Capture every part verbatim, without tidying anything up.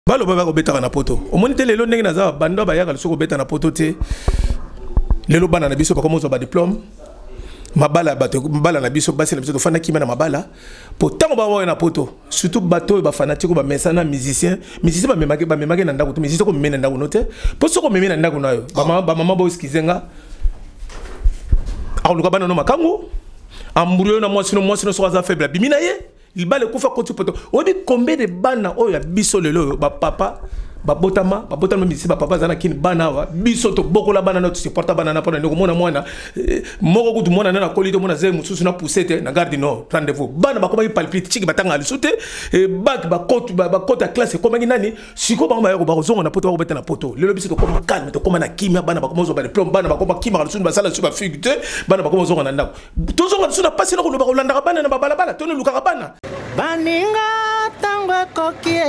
Balo baba ko beta na poto. Omonite lelo ndenge naza bando ba yaka soko beta na poto te. Lelo bana na biso ba komozo ba diplôme. Mabala bato mabala na biso basi na biso to fana kima na mabala. Pourtant ba wa na poto. Surtout bato ba fanatique ba mesana musicien. Musicien ba memake ba memake na ndako to musicien ko memena ndako note. Po soko memena ndako na yo. Ba mama ba mama bo skizenga. A luka bana no makango. Amburiyo na mwasi no mwasi no so za faible bimina ye. Il bat le coup fait contre poto. On dit combien de bana oh ya biso lelo ba papa ba botama ba botama misi ba papa zana kin bana wa biso to boko la bana no supporta bana na pona ndoko mona mwana moko kutu mona na kolito mona ze mususu na poussete na garde no rendez-vous bana ba koma palpite chiki batanga alisute e bac ba cote ba cote classe koma nani siko ba ba ba zongo na poto ba beta na poto lelo biso to koma calme to koma na kimia bana ba koma zo ba diplôme bana ba koma kimia alisute ba sala su ba figute bana ba koma zongo na ndako to zongo su na passe na ko ba kolanda bana na ba bala bala to no luka bana baninga tango kokie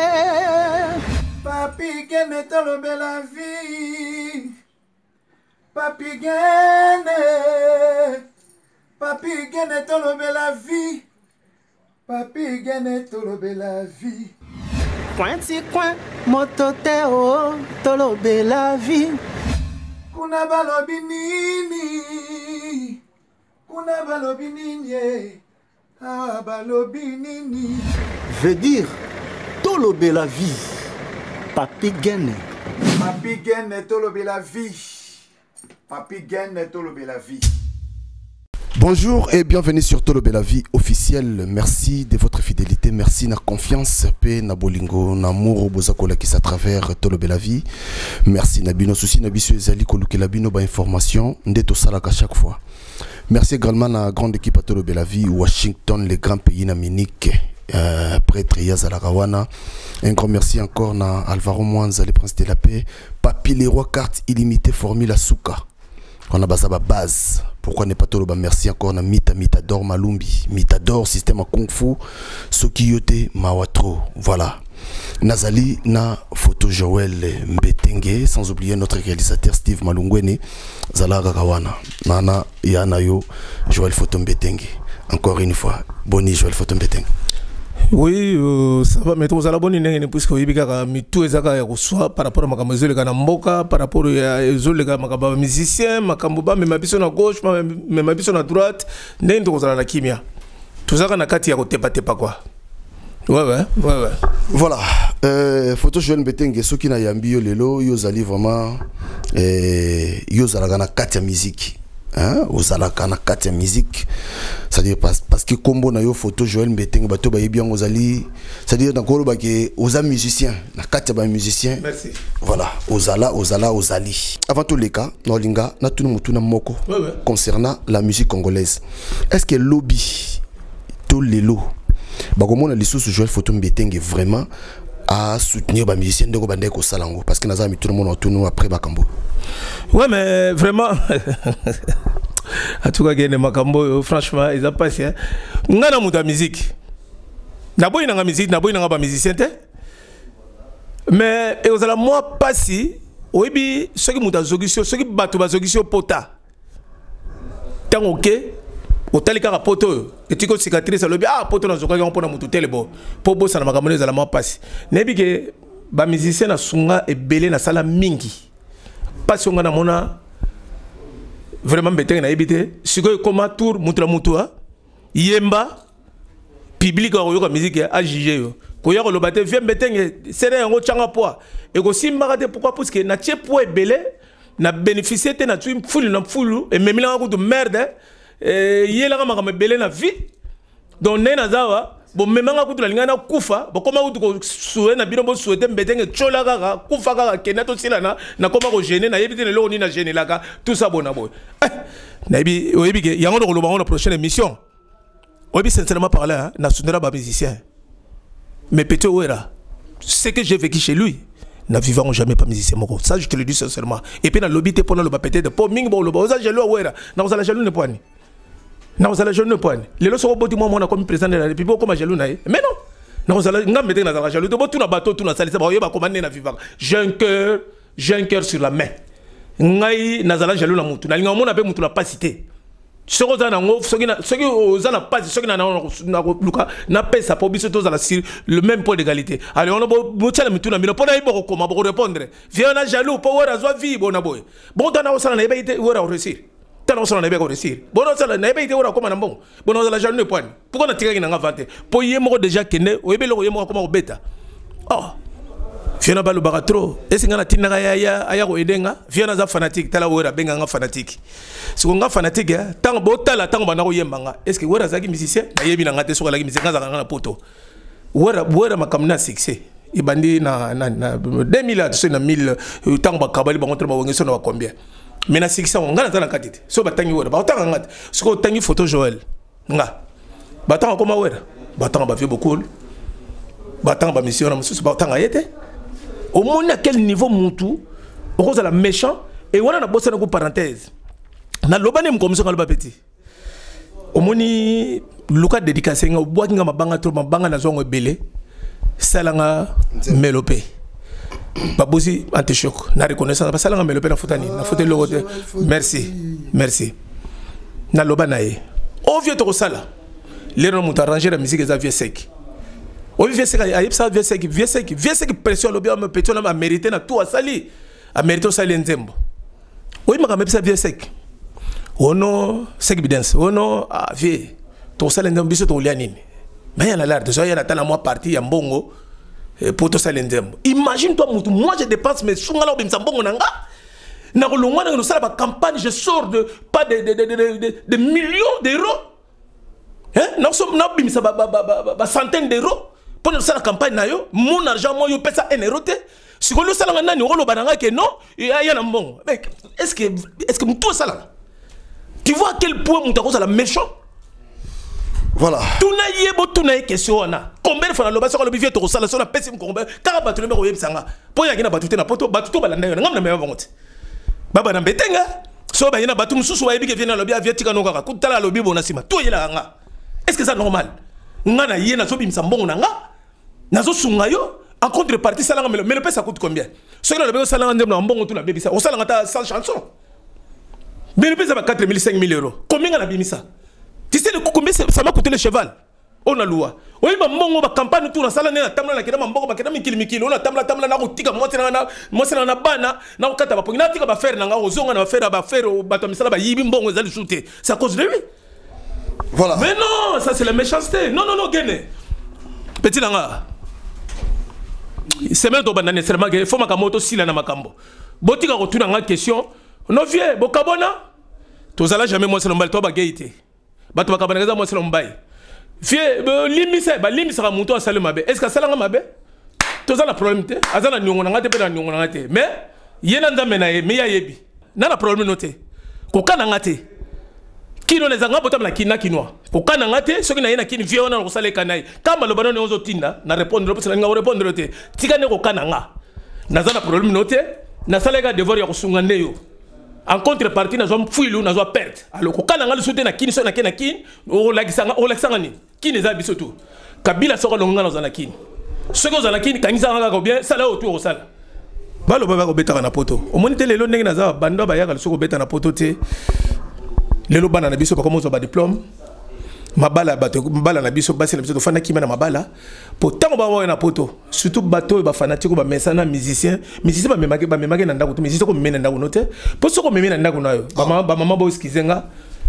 Papi gene tolobe la vie. Papi gene. Papi gene tolobe la vie. Papi gene tolobe la vie. Pointi coin mototeo tolobe la vie. Kuna balobi nini. Kuna balobi nini. Ah balobi nini. Veut dire tolobe la vie. Papi Gene. Papi Gene tolobe la vie. Papi Gene tolobe la vie. Bonjour et bienvenue sur Tolobe la vie officielle. Merci de votre fidélité, merci na confiance, paix na bolingo, na amour bozakola qui à travers Tolobe la vie. Merci na bino souci na biso ezali koluke la bino ba information ndeto salaka chaque fois. Merci également na grande équipe à Tolobe la vie Washington, les grands pays na Munich. Euh, prêtre Yazalakawana. Un grand merci encore na Alvaro Mwanza, le prince de la paix. Papi les rois carte illimitée formule Asuka. On a basaba base. Pourquoi ne pas Toloba merci encore na Mita Mitador Malumbi. Mitador système à Kung Fu. Sokiyote Mawatro. Voilà. Nazali na photo Joël Mbetenge. Sans oublier notre réalisateur Steve Malungwene. Zalaga Kawana. Nana Yanayo Joël Photo Mbetenge. Encore une fois. Boni Joël Photo Mbetenge. Oui, euh, ça va, mais tout ça la bonne idée, puisque oui, bika mitu ezaka ya kuswa par rapport à makambo zole kana mboka, par rapport à zole kana makambo musicien, makambo ba même biso na gauche, même biso na droite, ndenge to kozala na kimia. Tout ça kana kati ya ko tepa tepa quoi. Ouais ouais, ouais ouais. Voilà, euh, photo Joël Mbetenge soki na yambi yo lelo yo zali vraiment euh yo zala kana kati ya musique. Hein, aux alakana kati ya musique, c'est-à-dire parce, parce que combo na yo photo Joël Mbetenge bato ba yebi ngo zali, c'est-à-dire dans kolo ba ke aux musiciens na kati ba musiciens. Merci. Voilà, aux ala aux ala aux ali. Avant tous les cas, no linga na tunu mutuna moko ouais, ouais. Concernant la musique congolaise. Est-ce que lobby tout les lots ba comment na lisusu Joël photo Mbetenge vraiment à soutenir les musiciens de Robandeko Salango parce que nous avons tout le monde autour après Bakambo. Ouais, mais vraiment, en tout cas, Makambo, franchement, ils ont passé. Nous avons la musique. Nous avons la musique, nous avons la musicien. Mais ils ont moi passé. Oui, ceux qui ont la solution, ceux qui battent la solution pota. Tant ok. Au talika poto et tu cicatrice le ah poto na zoka on pona mutu telebo po bossa na makamone za la mo passe nebi ke ba musicien na sunga e belé na sala mingi passe on na mona vraiment Mbetenge na ebité siko koma tour mutra mutua yemba public ko yoka musique a juger yo ko yako lo baté vient Mbetenge sere yango changa poa et ko simba te pourquoi parce que na tie poa e belé na bénéficier te na tu fulu na fulu et même là ko de merde il la kama kama belé na vie donc nena zawa bon même nga kutu la linga na kufa bon comment kutu ko souhaiter na bino bo souhaiter Mbetenge chola kaka kufa kaka kenato sila na na koma ko gêner na yebite le loni na gêner la ka tout ça bon na boy na bi oyebi ke yango ko loba na prochaine émission oyebi sincèrement parler hein na sunera ba musicien mais petit ouera ce que j'ai vécu chez lui n'a vivant jamais pas musicien moko ça je te le dis sincèrement et puis na lobby te pona loba peut-être pour ming bo loba oza jelo ouera na oza la jelo ne poani. Non, ça la jeune point. Les lois sont beaucoup moins comme président de la République comme jaloux naïe. Mais non. Non, ça la n'a mettez dans la jaloux. Tout na bateau tout na salle ça va y ba commander na vivant. J'ai un cœur, j'ai un cœur sur la main. Ngai na zala jaloux na mutu. Na linga mona pe mutu na pas cité. Ce que vous avez pas, ce que vous avez pas, ça pour le même point d'égalité. Alors on a beau tchèle mais tout na mais pour n'avoir comment pour répondre. Viens on jaloux pour voir à vie bon aboy. Bon dans la salle n'a pas été voir à réussir. Dans la salle n'a pas réussir. Bon dans la salle n'a pas été voir à comment on bon. Bon dans la jaloux ne point. Pourquoi on a tiré une invente? Pour y moi déjà qu'est au ébé le y moi comment au bêta. Oh. Viens na balu bagatro. Est-ce que on a tiré na ya ya ya au edenga? Viens na za fanatique. Tala ou era benga nga fanatique. Si on a fanatique, tant que la tant que yembanga. Est-ce que wera zaki musicien? Na yebi na ngate sur la musicien nga na poto. Wera wera makamna succès. Ibandi na na na deux mille à na mille tant ba kabali ba montre ba wengeso na combien. Mais na succès on nga na katite. So ba tangi wera ba tanga ngate. Si ko tangi photo Joël. Nga. Ba tanga koma wera. Ba tanga ba vieux beaucoup. Ba tanga ba mission na mususu ba tanga yete. Au moins à quel niveau montou? Au cause de la méchant et on a na bossa na ko parenthèse. Na lobane mkomso ngalo petit. Omoni luka dédicacé nga boaki nga mabanga trop mabanga na zongo belé salanga melopé. Babosi anti-choc na reconnaissance ba salanga melopé na futani na futé logote. Merci. Merci. Na lobana e. O vieux to sala. Les gens m'ont arrangé la musique des vieux sec. O vieux sec ayep sa vieux sec vieux sec vieux sec pression lobi am petit na mérité na tout sali. A mérité sali nzembo. O ima ka vieux sec. Oh non, c'est évidence. Oh non, ah, vieux. Ton salaire d'un biseau, ton lianine. Mais il y a l'air de ça, il y a la moi partie, il y a un bongo. Pour ton salaire d'un. Imagine-toi, moi je dépense mes sous, alors, bimsa bongo nanga. N'a pas loin de nous, ça, la campagne, je sors de pas de, de, de, de, de, de millions d'euros. Hein? N'a pas bimsa, ba centaines d'euros. Pour nous, ça, la campagne, mon argent, moi, je paie ça un euro. Si vous le savez, vous le savez, non, il y a un bon. Est-ce que, est-ce que tout ça là? Tu vois à quel point mon tarot est méchant? Voilà. Tout n'a pas tout n'a question. Combien de fois le bas sur le bivier to sala sur la pèse combien car battu le numéro web sanga. Pour y a battu na poto battu to balanda yo ngam na mewa ngote. Baba na betenga. So ba yina battu mususu wa ebike vient na lobby avia tika no kaka. Kutala lobby bonasima. To yela nga. Est-ce que ça normal? Nga na yena so bimsa mbongo na nga. Nazo sunga yo. En contrepartie ça mais le pèse ça coûte combien? Ce que le bébé sala ndem na mbongo tout na bébé ça. O sala ngata sans chanson. Mais le pèse quatre mille cinq mille euros. Combien on a mis ça? Tu sais combien ça m'a coûté le cheval? On a loué. Oui, ma mongo ma campagne tout na sala na tamla na kena mambo ba kena mikili mikili. On a tamla tamla na kotika moi c'est na moi c'est na bana na okata ba pongina tika ba faire na nga ozonga na faire ba faire ba to misala ba yibi mbongo ezali shooter. C'est à cause de lui. Voilà. Mais non, ça c'est la méchanceté. Non non non gene. Petit nanga. C'est même to banane seulement que faut makamoto sila na makambo. Botika ko tuna nga question. Non vieux, bokabona. Tous allez jamais moi c'est l'ombaï, toi bagaïté. Bah tu vas kabana moi c'est l'ombaï. Vieux, limisa, bah limisa ramonto à salut mabe. Est-ce que ça l'a mabe? Tous allez problème té. Azana nyongo ngate pe na nyongo ngate. Mais yena ndame na ye, mais ya yebi. Na na problème noté. Koka na ngate. Kino les anga botam na kina kinwa. Koka na ngate, ceux qui na yena kini vieux on a rosale kanai. Kamba le bano ne ozo tinda, na répondre parce que nga répondre té. Tika ne koka na nga. Na za na problème noté. Na salega devoir ya kosunga ndeyo. En contrepartie, nous avons fouillé, nous avons perdu. Alors, quand on a le soutien, qui est na qui, on l'a dit, on l'a dit, qui n'est pas surtout. Kabila sera le ngana dans la kin. Ce que vous avez dit, quand ils ont bien, ça là autour au sale. Balo baba ko beta na poto. Au moins tele lo ndenge na za bando ba yaga le soko beta na poto te. Lelo bana na biso ba komo zo ba diplôme. Mabala bato mabala na biso basi na biso to fana ki na mabala. Pourtant ba wa na poto. Surtout bato ba fanatique ba mesana musicien, musicien ba memake ba memake na ndako to musicien ko memena ndako note. Po soko memena ndako na yo. Ba mama ba mama bo skizenga.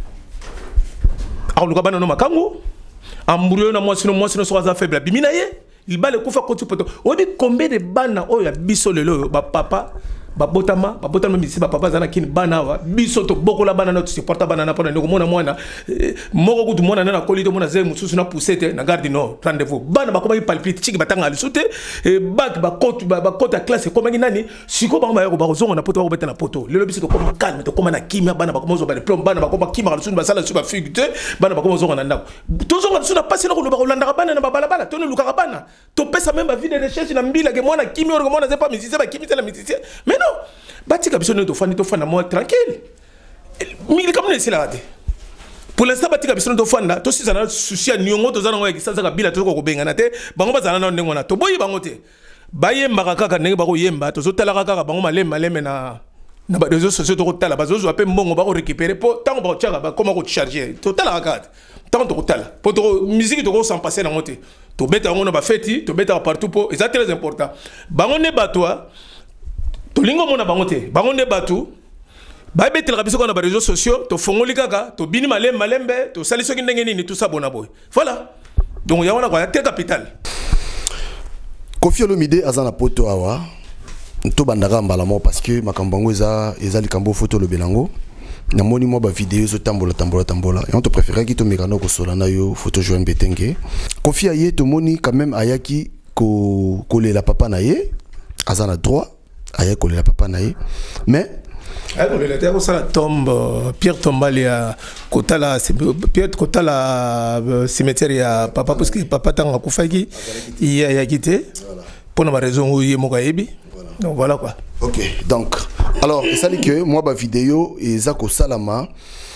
A luka bana no makango. Amburio na moi sino moi sino so za faible bimina ye. Il ba le kufa ko tu poto. Obi combien de bana o ya biso lelo ba papa ba botama ba botama misi ba papa zana kin bana wa biso to boko la bana no supporta bana na pona ndeko mona mwana moko kutu mona na kolito mona ze mususu na poussete na garde no rendez-vous bana ba koma palpite chiki batanga alisute e bac ba cote ba cote à classe koma nani siko ba ba ba zongo na poto ba beta na poto lelo biso to koma calme to koma na kimia bana ba koma zo ba diplôme bana ba koma kimia alisute ba sala su ba figute bana ba koma zongo na ndako to zongo su na passer na ko ba kolanda bana na ba bala bala to ne luka bana to pesa même ba vie de recherche na mbila ke mwana kimia ko mwana ze pas musicien ba kimia la musicien mais non Batika biso ne to fani to fana moi tranquille. Mais comme ne sila rate. Pour l'instant batika biso ne to fana to si zana souci a nyongo to zana ngwa kisanza ka bila to ko benga na te bango bazana na ndengwa na to boyi bango te. Baye mbaka kaka ndenge bako yemba to zotala kaka bango malemba leme na na ba réseaux sociaux to kotala bazo zo appel mbongo ba ko récupérer po tant ba tiara ba comment ko charger total regarde tant to kotala po to musique to ko sans passer na moté to beta ngona ba feti to beta partout po et ça très important bango ne batwa to lingo mona bango te bango ne batu ba betel rabiso ko na ba réseaux sociaux to fongoli kaka to bini malembe malembe to saliso ki ndenge nini tout ça bona boy voilà donc ya wana ko ya te capital Koffi Olomide azana poto awa to bandaka mbala mo parce que makambango eza eza likambo photo le belango na moni mo ba vidéo zo tambola tambola tambola et on te préférait ki to mekano ko solana yo photo Joan Betenge Koffi aye to moni quand même ayaki ko ko la papa na ye azana droit aye ko la papa na ye mais alors le terre ça la tombe Pierre Tombali à Kotala Pierre Kotala cimetière ya papa parce que papa tanga kufaki il y a quitté pour une raison où il est mokaebi. Donc voilà quoi. Ok, donc, alors, ça dit que moi, ma vidéo, et Zako Salama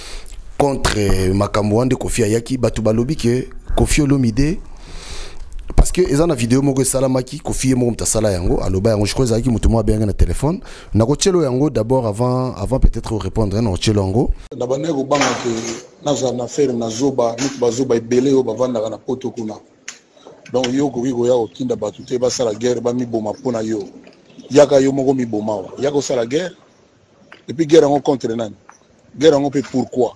contre Makamouan de Koffi Ayaki, Batouba Lobi, que Koffi Olomide, parce que ils ont la vidéo, moi, Salama qui, Koffi et moi, on Sala Yango, alors, bah, je crois que moi, bien un téléphone. On a Chelo Yango d'abord, avant, avant peut-être répondre, non, Chelo Yango. D'abord, on a que na affaire na zoba, nous bazoba et belé au bavanda na poto kuna. Donc, yo, Koko, ya, au kinda batute, basa la guerre, ba mi boma pona yo. Yaka yo moko mi bomawa yako sala guerre et puis guerre en contre nani guerre en peut pourquoi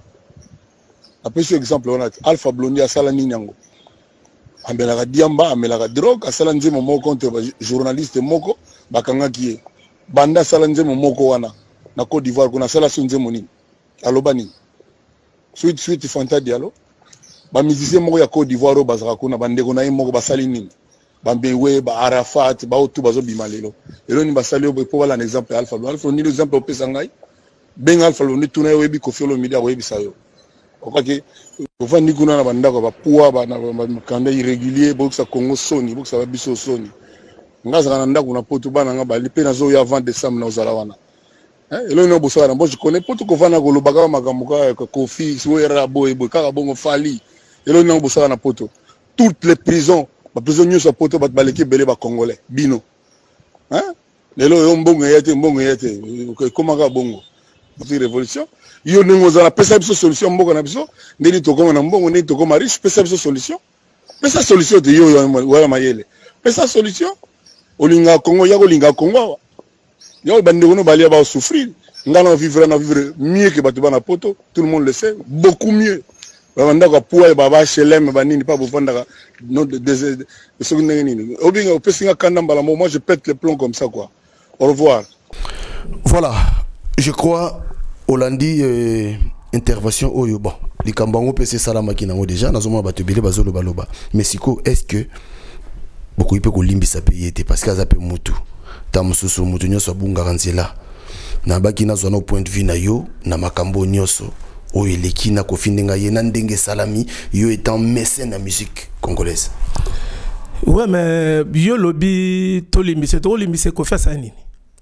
après ce exemple on a Alpha Blondy a sala nini yango ambela ka diamba amela ka drogue a sala nzemo moko contre journaliste moko bakanga ki banda sala nzemo moko wana na Côte d'Ivoire kuna sala so nzemo nini aloba nini suite suite Fanta Diallo ba musicien moko ya Côte d'Ivoire o bazaka kuna bandeko na ye moko basali nini Bambewe, ba Arafat, ba Otu bazo bimalelo. Elo ni basali yo pour voilà un exemple Alpha. Alpha ni l'exemple au Pesangai. Ben Alpha ni tourner webi Koffi Olomide webi sayo. Oka ke ova ni kuna na banda ko ba poa ba na kanda irrégulier bo ça Congo Sony, bo ça ba biso Sony. Ngaza kana ndako na poto bana nga ba lipe na zo ya vingt décembre na ozala wana. Hein, elo no boso na bo je connais poto ko vana ko lobaka makambo ka Koffi, so era boy boy kaka bongo fali. Elo no boso na poto. Toutes les prisons ba prisonniers sa poto ba baleki belé ba congolais bino hein lelo yo mbongo yete mbongo yete comment ka bongo c'est révolution yo nengo za la pesa biso solution mbongo na biso ndeni to koma na mbongo ndeni to koma riche pesa biso solution pesa solution de yo wala mayele pesa solution olinga Congo ya ko linga Congo yo bande kono balia ba souffrir ngana vivre na vivre mieux que batu bana poto tout le monde le sait beaucoup mieux. Baba poa baba chelem banini pas bovanda non de de seconde nini obinga opesinga kanda mbala moi je pète les plombs comme ça quoi. Au revoir. Voilà, je crois Hollandi euh, intervention oyo bon likambango pese salama kinango déjà nazoma batubile bazolo baloba mais siko est-ce que beaucoup ipe ko limbisa payete parce que azape mutu tamususu mutu nyoso bunga kanzela na baki na zona au point de vue na yo na makambo nyoso o eleki na Koffi ndenga ye na ndenge salami yo étant mécène na musique congolaise. Ouais mais yo lobby to limbise to limbise Koffi sa nini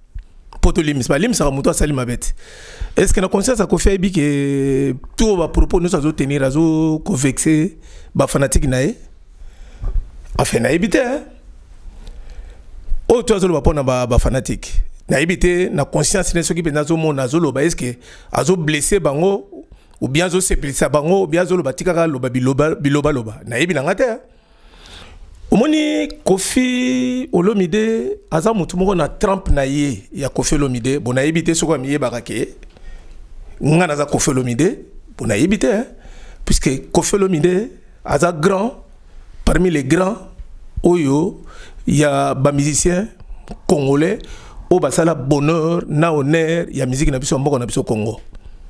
po to limbise ba limbise ka muto asali mabete est-ce que na conscience a Koffi bi que tout va propos nous azo tenir azo ko vexer ba fanatique na ye enfin na ebité hein o to azo ba pona ba ba fanatique na ebité na conscience ne soki penza zo mona azo loba est-ce que azo blesser bango ou bien zo sepelisa bango ou bien zo loba tikaka loba biloba biloba loba na yebi na ngate omoni Koffi Olomide aza mutu moko na Trump na ye ya Koffi Olomide bona yebite soko miye barake ngana za Koffi Olomide bona yebite puisque Koffi Olomide aza grand parmi les grands oyo ya ba musiciens congolais o basala bonheur na honneur ya musique na biso mboko na biso Congo.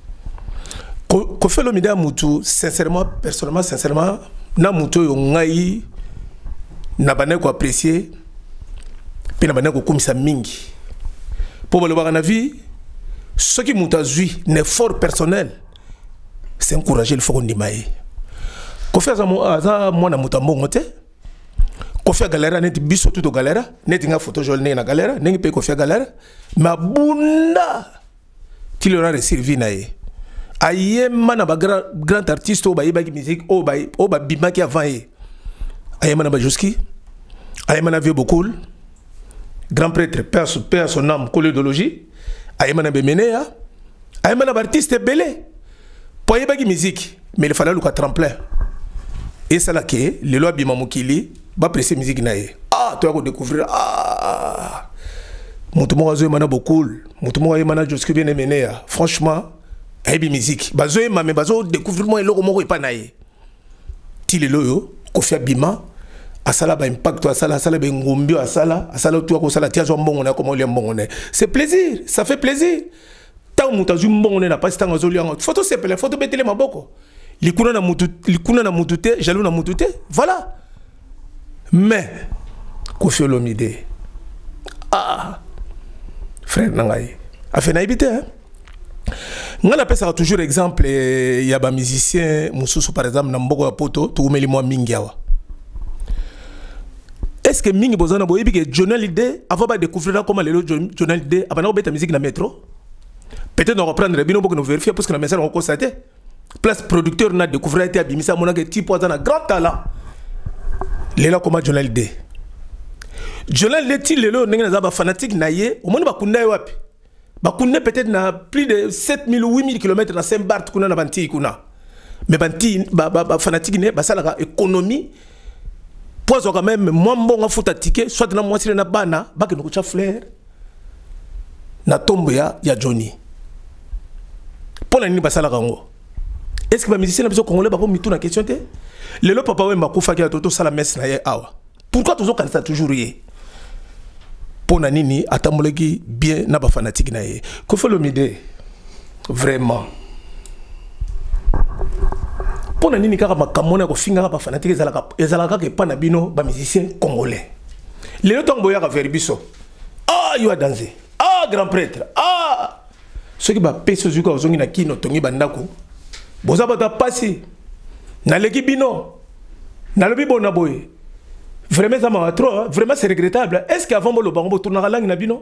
Koffi Olomide mutu sincèrement personnellement sincèrement na mutu yo ngai na bana ko apprécier pe na bana ko kumisa mingi pour le voir na vie ce qui mutu azui un effort personnel c'est encourager le fond ndimaye Koffi aza mwana mutu mbongo te Koffi galera net biso tout galera net nga photo jolne na galera nengi pe Koffi galera ma bunda qui leur a servi nae aye mana ba grand, grand artiste o ba yebaki musique o ba o ba bimaki avant ye aye mana ba Joski aye mana Vieux Bokoul grand prêtre père père son âme collédologie ayema na bemeneya ayema na artiste belé po yeba ki musique mais il fallait le tremplin et ça là que le loi bima mokili ba presser musique na ye ah tu vas découvrir ah mutu mo azo mana beaucoup mutu mo ayema na Josky bien meneya franchement ayebi musique bazo yema mais bazo découvrir mo eloko moko epa na ye ti le loyo Koffi Abima asala ba impact asala asala be ngombi asala asala tu ko sala tia zo mbongo na comme mbongo ne c'est plaisir ça fait plaisir tant muta zu mbongo na pas tant zo liango photo c'est pele photo betele maboko likuna na mutu likuna na mutute jaloux na mutute voilà mais Koffi Olomide ah frère nangai a fait na ibité hein ngala pesa toujours exemple ya ba musicien mususu par exemple na mboko ya poto tukumeli mwa mingi awa. Est-ce que mingi bozana boye bi que Johnny Hallyday avant ba découvrir comment les Johnny Hallyday abana obeta musique na métro peut-être on reprendre bino boko no vérifier parce que na message on constater place producteur na découvrir été abimisa mona que type un grand talent lela comment Johnny Hallyday Johnny Hallyday ti lelo ndenge na ba fanatique na ye o mona ba kunda wapi ba kunda peut-être na plus de sept mille ou huit mille kilomètres na Saint-Barth kuna na banti kuna mais banti ba ba fanatique ne ba sala économie poids quand même moi bon a fouta ticket soit na moi na bana ba ke no cha fleur na tombe ya ya Johnny pour la nini ba sala kango est-ce que ba musicien na biso congolais ba ko mitu na question te le lo papa we makufa ki toto sala messe na ye awa pourquoi toujours quand ça toujours yé pour na nini atamoleki bien na ba fanatique na ye Koffi Olomide vraiment pour nani kaka makamona ko finga ba fanatique ezalaka ezalaka ke pa na bino ba musicien congolais le temps boya ka verbiso ah you a dansé ah grand prêtre ah ce qui ba peso zuka ozongi na kino tongi bandako boza bata pasi na leki bino na lobi bona boye vraiment ça m'a trop vraiment c'est regrettable est-ce qu'avant bo lo bango tourna langue na bino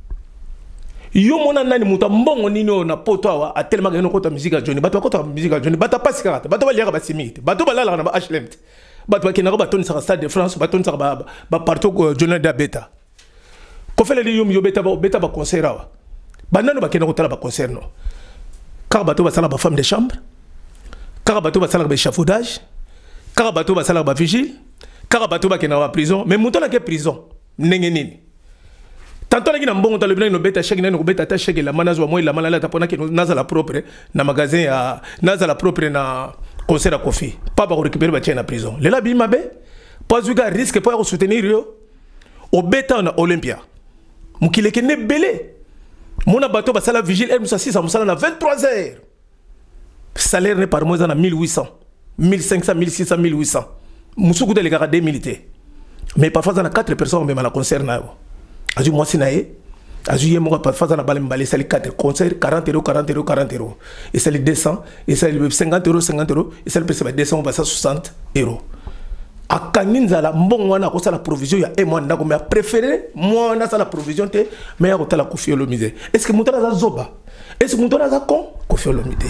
yo mona nani muta mbongo nino na poto awa a tellement que no kota musique a Johnny bato kota musique a Johnny bata pas karata bato ba liaka ba simite bato ba lala na ba H L M bato ba kinako bato nisa stade de France bato nisa ba ba partout Johnny da beta ko fele li yum yo beta ba beta ba concert awa banano ba kinako tala ba concert no car bato ba sala ba femme de chambre car bato ba sala ba échafaudage car bato ba sala ba vigile car bato ba kinako ba prison mais muto na ke prison ndenge nini tantôt na mbongo talobina no beta chèque na no beta ta chèque la manazo moi la malala tapona ke naza la propre na magasin ya naza la propre na concert à Koffi pas ba récupérer ba na prison le la bi mabe pas du gars risque pour soutenir yo au beta na Olympia mukile ke ne belé mona bato ba sala vigile elle musa six cents musala na vingt-trois heures salaire ne par mois na mille huit cents mille cinq cents mille six cents mille huit cents musuku de les gars deux militaires mais parfois on a quatre personnes même à la concert na azu moi sinaye azu yemo parfois on a balé balé sali quatre concert quarante euros quarante euros quarante euros et sali deux cents et sali cinquante euros cinquante euros et sali pesa deux cents on va ça soixante euros a kaninza la mbongo wana ko sala provision ya e moi ndako mais préféré moi na sala provision te mais ya ko tala Koffi Olomide est-ce que mutala za zoba est-ce que mutala za kon Koffi Olomide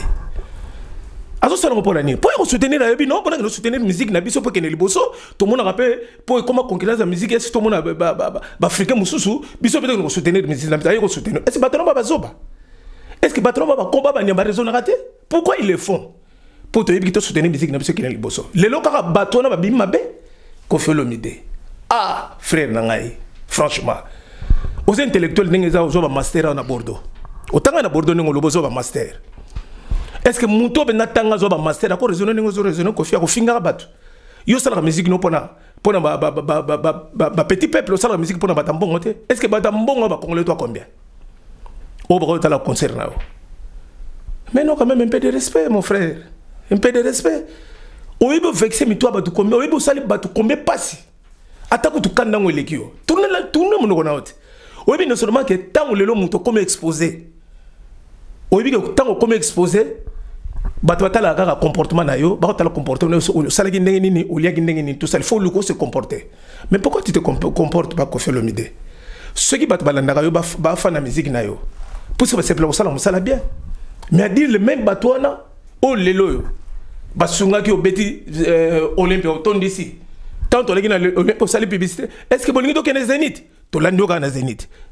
azo sala ko pona ni pour soutenir la non pour soutenir musique na biso pour que ne liboso tout le monde rappelle pour comment concurrence la musique est-ce que tout le monde ba ba africain mususu biso peut ko soutenir musique na biso ko soutenir est-ce que batron ba zoba est-ce que batron ba combat ba nyamba raison raté pourquoi ils le font pour te dire que soutenir musique na biso qui ne liboso le loka batron ba bima be Koffi Olomide ah frère nangai franchement aux intellectuels ndenge za zo ba master na Bordeaux otanga na Bordeaux ngo lobozo ba master. Est-ce que Mouto ben natanga zo ba master d'accord raisonner ngo zo raisonner ko fia ko finga batu yo sala musique no pona pona ba ba ba ba ba petit peuple sala musique pona batambongo te est-ce que batambongo ba congolais toi combien au bro ta la concert là mais non quand même un peu de respect mon frère un peu de respect o ibo vexer mi toi batu combien o ibo sali batu combien passi atako tu kanda ngo lekio tourner la tourner mon ko na ote o ibo non seulement que tant lelo muto comme exposé o ibo que tant comme exposé bato batala kaka comportement na yo ba tala comportement sala gi ndenge nini o liagi ndenge nini tout ça il faut le se comporter mais pourquoi tu te comportes pas Koffi Olomide ceux qui bato balanda yo ba fa na musique na yo pour ça c'est pour ça on sala bien mais à dire le même bato na o lelo yo ba sunga ki obeti Olympia otondi ici tant on legi na Olympia sala publicité est-ce que bolingi to kene Zénith to landi ka na Zénith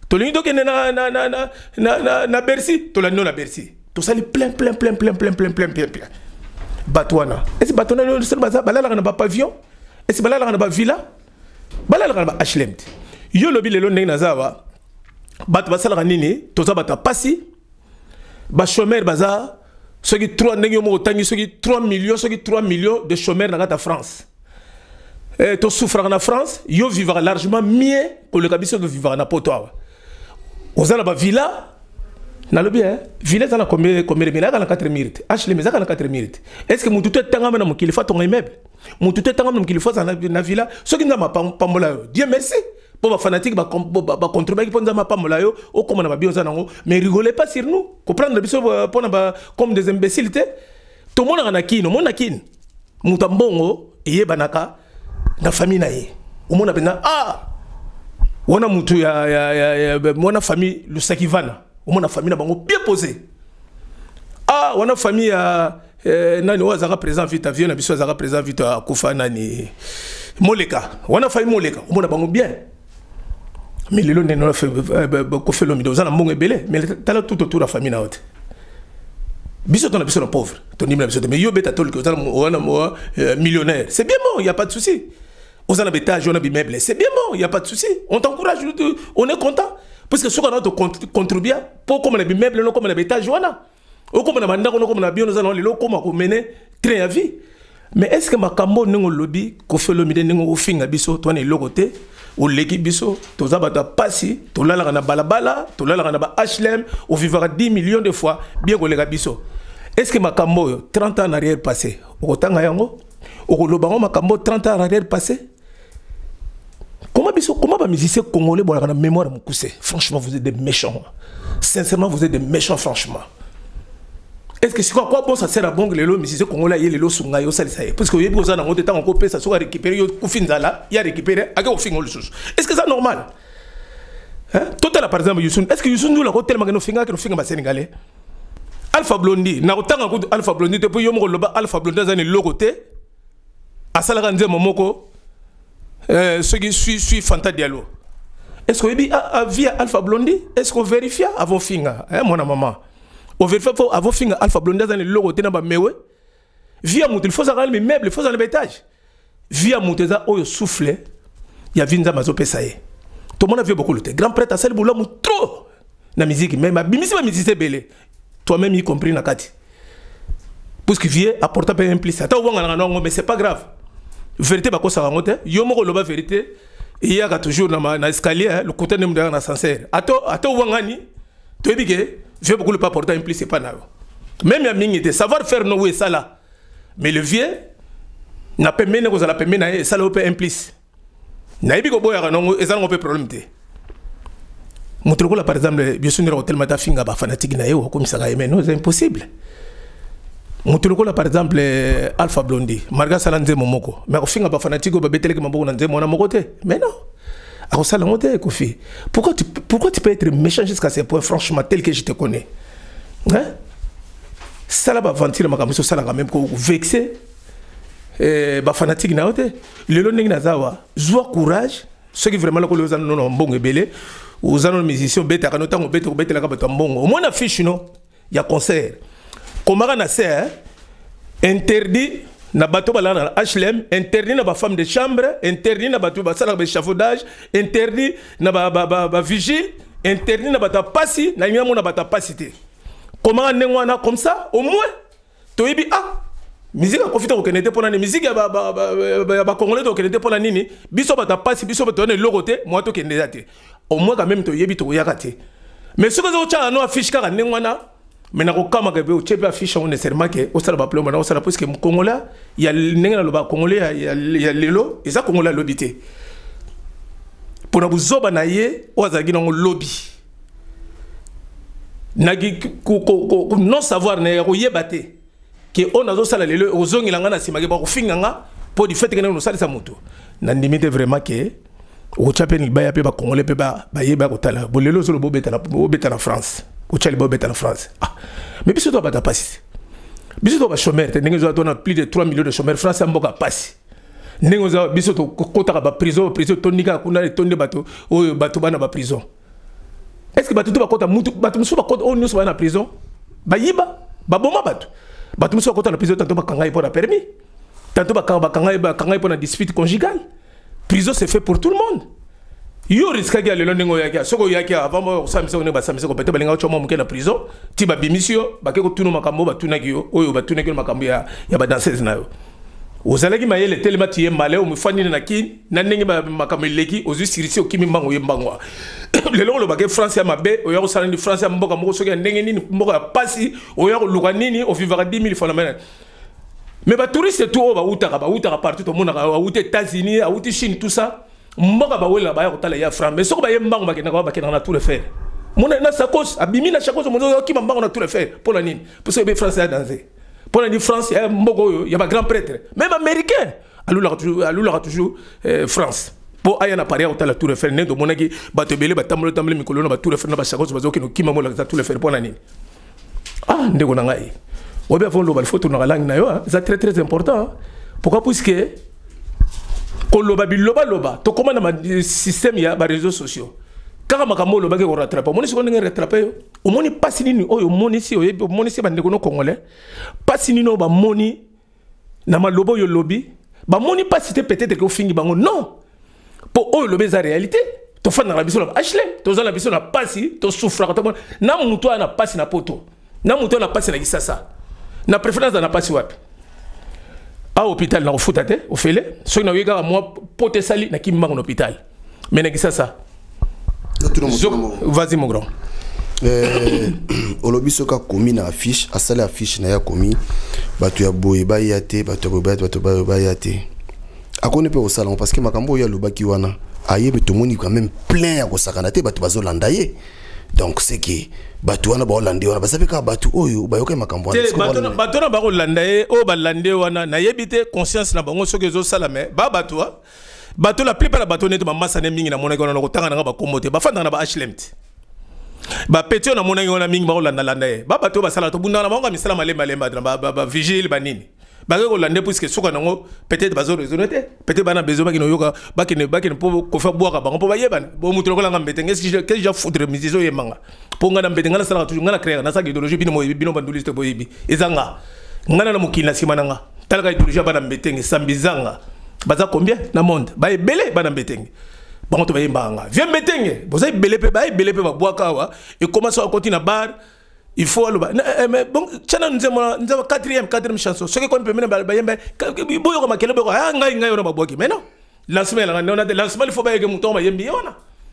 tolingi tokende na na na na na na na Bercy tolandi na Bercy tosali plein plein plein plein plein plein plein plein plein batwana est-ce batwana no sel baza balala na ba pavillon est-ce balala na ba villa balala na ba H L M yo lobi lelo ndenge nazawa bat basala nini toza bata pasi ba chômeur baza soki trois ndenge mo tangi soki trois millions soki trois millions de chômeurs na kata France eh to souffrir en France yo vivra largement mieux que le cabiso de vivre na poto ozala ba villa na lobi hein villa za na combien combien de na quatre minutes H L M za na quatre minutes est-ce que mutu tanga na mokili fa ton immeuble mutu tanga na mokili fa za na villa soki ndama pambola yo Dieu merci pour les fanatiques ba ba contribuer pour ndama pambola yo o comme na ba bio za nango mais rigolez pas sur nous comprendre biso pour na ba comme des imbéciles to mona na kino mona kin mutambongo yebanaka na famille na ye omona bena ah wana mutu ya ya ya mona famille Lusakivana omona famille na bango bien posé ah wana famille ya nani wazaka présent vite avion na biso wazaka présent vite akufa nani Moleka wana famille Moleka omona bango bien mais lelo neno fait ko fait l'homme dans na mbongo ebele mais tala tout autour la famille na haute biso ton biso na pauvre ton nimla biso mais yo beta tol que wana mo millionnaire c'est bien bon il y a pas de souci aux en habitage on a des meubles c'est bien bon il y a pas de souci on t'encourage on est content parce que ce qu'on a de contribuer pour comme on a des meubles non comme on a habitage wana ou comme on a mandako non comme on a bien nous allons les locaux comment qu'on mener train à vie mais est-ce que makambo ningo lobby ko fait le mide ningo finga biso toi ne logoté ou l'équipe biso toza bata pasi to lala na balabala to lala na ba H L M ou vivra dix millions de fois bien ko les biso est-ce que makambo trente ans en arrière passé au tanga yango au lobango makambo trente ans en arrière passé comment biso comment ba musicien congolais bon la mémoire mon coussé franchement vous êtes des méchants sincèrement vous êtes des méchants franchement est-ce que c'est quoi quoi bon ça sert à bon que les lots musiciens congolais y les lots sunga yo ça ça parce que y a besoin dans temps on peut ça soit récupérer yo kufinzala y a récupérer à au fingo le sous est-ce que c'est normal hein total par exemple Youssou est-ce que Youssou nous la ko tellement que no finga que no finga ba sénégalais Alpha Blondy na otanga ko Alpha Blondy te po yo mo loba Alpha Blondy za ne logoté asala nze momoko euh ce qui suit suit Fanta Diallo est-ce que bi via Alpha Blondy est-ce qu'on vérifie avant finga hein mon maman on vérifie avant finga Alpha Blondy za ne logoté na ba mewe via mutu il faut ça mais meuble il faut ça le bétage via mutu za oyo souffler ya vinza mazo pesaye tout le monde a vu beaucoup le grand prêtre a sali boulot trop na musique même bimisi ba musique belé toi-même y compris na kati parce que vieux apporte pas implice ata wanga na mais c'est pas grave vérité ba ko sa ngote yo moko loba vérité il y a toujours na na escalier le côté nem dans ascenseur ato ato wanga ni to bige vieux beaucoup le pas porter implice pas na même ya mingi de savoir faire no we ça là mais le vieux n'a pas mené ko za la pas mené ça le peut implice na ibi ko boya no ezan ko problème te Moutroukola par exemple, bien sûr, on a tellement d'affinga ba fanatique na yo comme ça mais non c'est impossible. Moutroukola par exemple Alpha Blondy, Marga Salanze momoko, mais ofinga ba fanatique ba betele ke maboko na nzemo na mokote. Mais non. A ça la moté Kofi. Pourquoi tu pourquoi tu peux être méchant jusqu'à ce point franchement tel que je te connais. Hein? Ça là ba ventile makambo ça là quand même ko vexer eh ba fanatique na ote. Le lo ndenge na zawa, joie courage, ceux qui vraiment le ko le non non mbongo ebele. Aux années musiciens bêta quand on bêta bêta la kabata mbongo au moins affiche non il y a concert comment on a ça interdit na bateau balana H L M interdit na ba femme de chambre interdit na bateau ba sala ba échafaudage interdit na ba ba ba vigile interdit na bata passi na nyamo na bata passité comment on comme ça au moins to yebi ah musique a profité au Canada pour la musique ba ba ba ba congolais au Canada pour la nini biso bata passi biso bata ne logoté moi to Canada te au moins quand même to yebi to yakate mais ce que zo cha no affiche ka ngwana mais na ko kama ka be o chepe affiche on nécessairement que au sala ba plomba na o sala parce que congolais il y a nengena lo ba congolais il y a il y a lelo et ça congolais lobité pour na buzoba na ye o azagi na lobby nagi ko ko non savoir na ko yebate que on a zo sala lelo o zongi langa na simage ba ko finganga pour du fait que na no sala sa moto na limite vraiment que au chapeni baya pe ba congolais pe ba ba yeba ko tala bolelo zo lo bobeta na bobeta na France au chali bobeta na France ah mais biso to ba ta passer biso to ba chômeur te ndenge zo to na plus de trois millions de chômeurs France mboka passer ndenge zo biso to kota ba prison prison tonika kuna tonde bato o bato bana ba prison est-ce que bato to bakota mutu bato musu bakota on nyonso ba na prison ba yiba ba boma bato bato musu bakota na prison tanto bakanga pour la permis tanto bakanga bakanga bakanga pour la dispute conjugale prison c'est fait pour tout le monde yo risque ga lelo ndingo yaki soko yaki avant mo samisa ne ba samisa ko pete balinga choma muke na prison ti ba bimisio ba ke ko tunu makambo ba tunaki yo oyo ba tunaki makambo ya ya ba danseuse na yo ozalaki mayele telema tiye male omufani na kin na ndenge ba makambo leki ozu sirisi okimi mbango yembangwa lelo lo ba ke France ya mabe oyo ko sala ni France ya mboka moko soki ndenge nini mboka ya pasi oyo ko luka nini o vivra dix mille francs na mais ba touriste tout ba utaka ba utaka partout to mona ba uté États-Unis a uté Chine tout ça mboka ba wela ba ya kotala ya France mais soko ba yembango ba kenaka ba kenaka na tout le faire mona na sakos abimi na sakos mo zo ki mbango na tout le faire pour la nini pour que be France ya danser pour la France, il y a un grand prêtre, même américain. Alors, il y a toujours France. Pour aller à Paris, il y a la tour Eiffel, il y a des gens qui battent les tambours, les micros, la tour Eiffel, la chagos, qui m'a montré la tour Eiffel pour l'année. Ah, il y a des gens. On va faire le photo dans la langue, c'est très très important. Pourquoi? Parce que quand on va loba loba, tu comment dans le système il y a les réseaux sociaux. Quand on va le baguette on rattrape, on est sur le rattraper. Au moni pas si ni oh au moni si au moni si bande kono congolais. Pas si ni no ba moni na ma lobo yo lobby. Ba moni pas si peut-être que au fingi bango non. Pour oh lobby za réalité. To fa na la biso na H L M, to za la biso na pasi, to souffra to na muto na pasi na poto. Na muto na pasi na kisasa. Na préférence na pasi wapi. À hôpital na ofuta te, au fele. So na yega moi pote sali na kimba en hôpital. Mais na kisasa. Vas-y mon grand. Euh, olobi soka komi na affiche, asala affiche na ya komi, batu ya boye ba yate, batu ya boye batu ba ba yate. Akone pe osala parce que makambo ya lobaki wana, ayebe to moni quand même plein ya kosakana te batu bazo landaye. Donc c'est que batu wana ba hollandais wana basabe ka batu oyo ba yoka makambo wana. Batu na batu na ba hollandais o ba landais wana na yebite conscience na bango soki zo sala me ba batu bato la plupart des bateaux ne sont pas mingi na monnaie qu'on a na ba komote ba fanda na ba H L M T ba petio na monnaie on a mingi ba olanda landa e ba bato ba sala to bunda na bango misala malemba lemba ba ba vigile ba nini ba ko landa puisque soka nango peut-être ba zo raisonner peut-être ba na besoin ba kino yoka ba kine ba kine po ko fa boaka ba ko ba yeban bo mutu ko la ngambete ngesi que que ja foutre misizo yemanga po ngana mbete ngana sala toujours ngana créer na sa idéologie bino mo bino banduliste bo yibi ezanga ngana na mukina simananga talaka idéologie ba na mbete ngisambizanga baza combien na monde ba ebele ba na mbetenge bon to ba yembanga viens mbetenge boza ebele pe ba ebele pe ba boaka wa et commence à continuer na bar il faut le mais bon chana nous avons nous avons quatrième quatrième chanson ce que qu'on peut mener ba yemba boyo ko makele boko ah ngai ngai ona ba boaki mais non lancement la on a des lancements il faut ba yeke muto ba yembi ona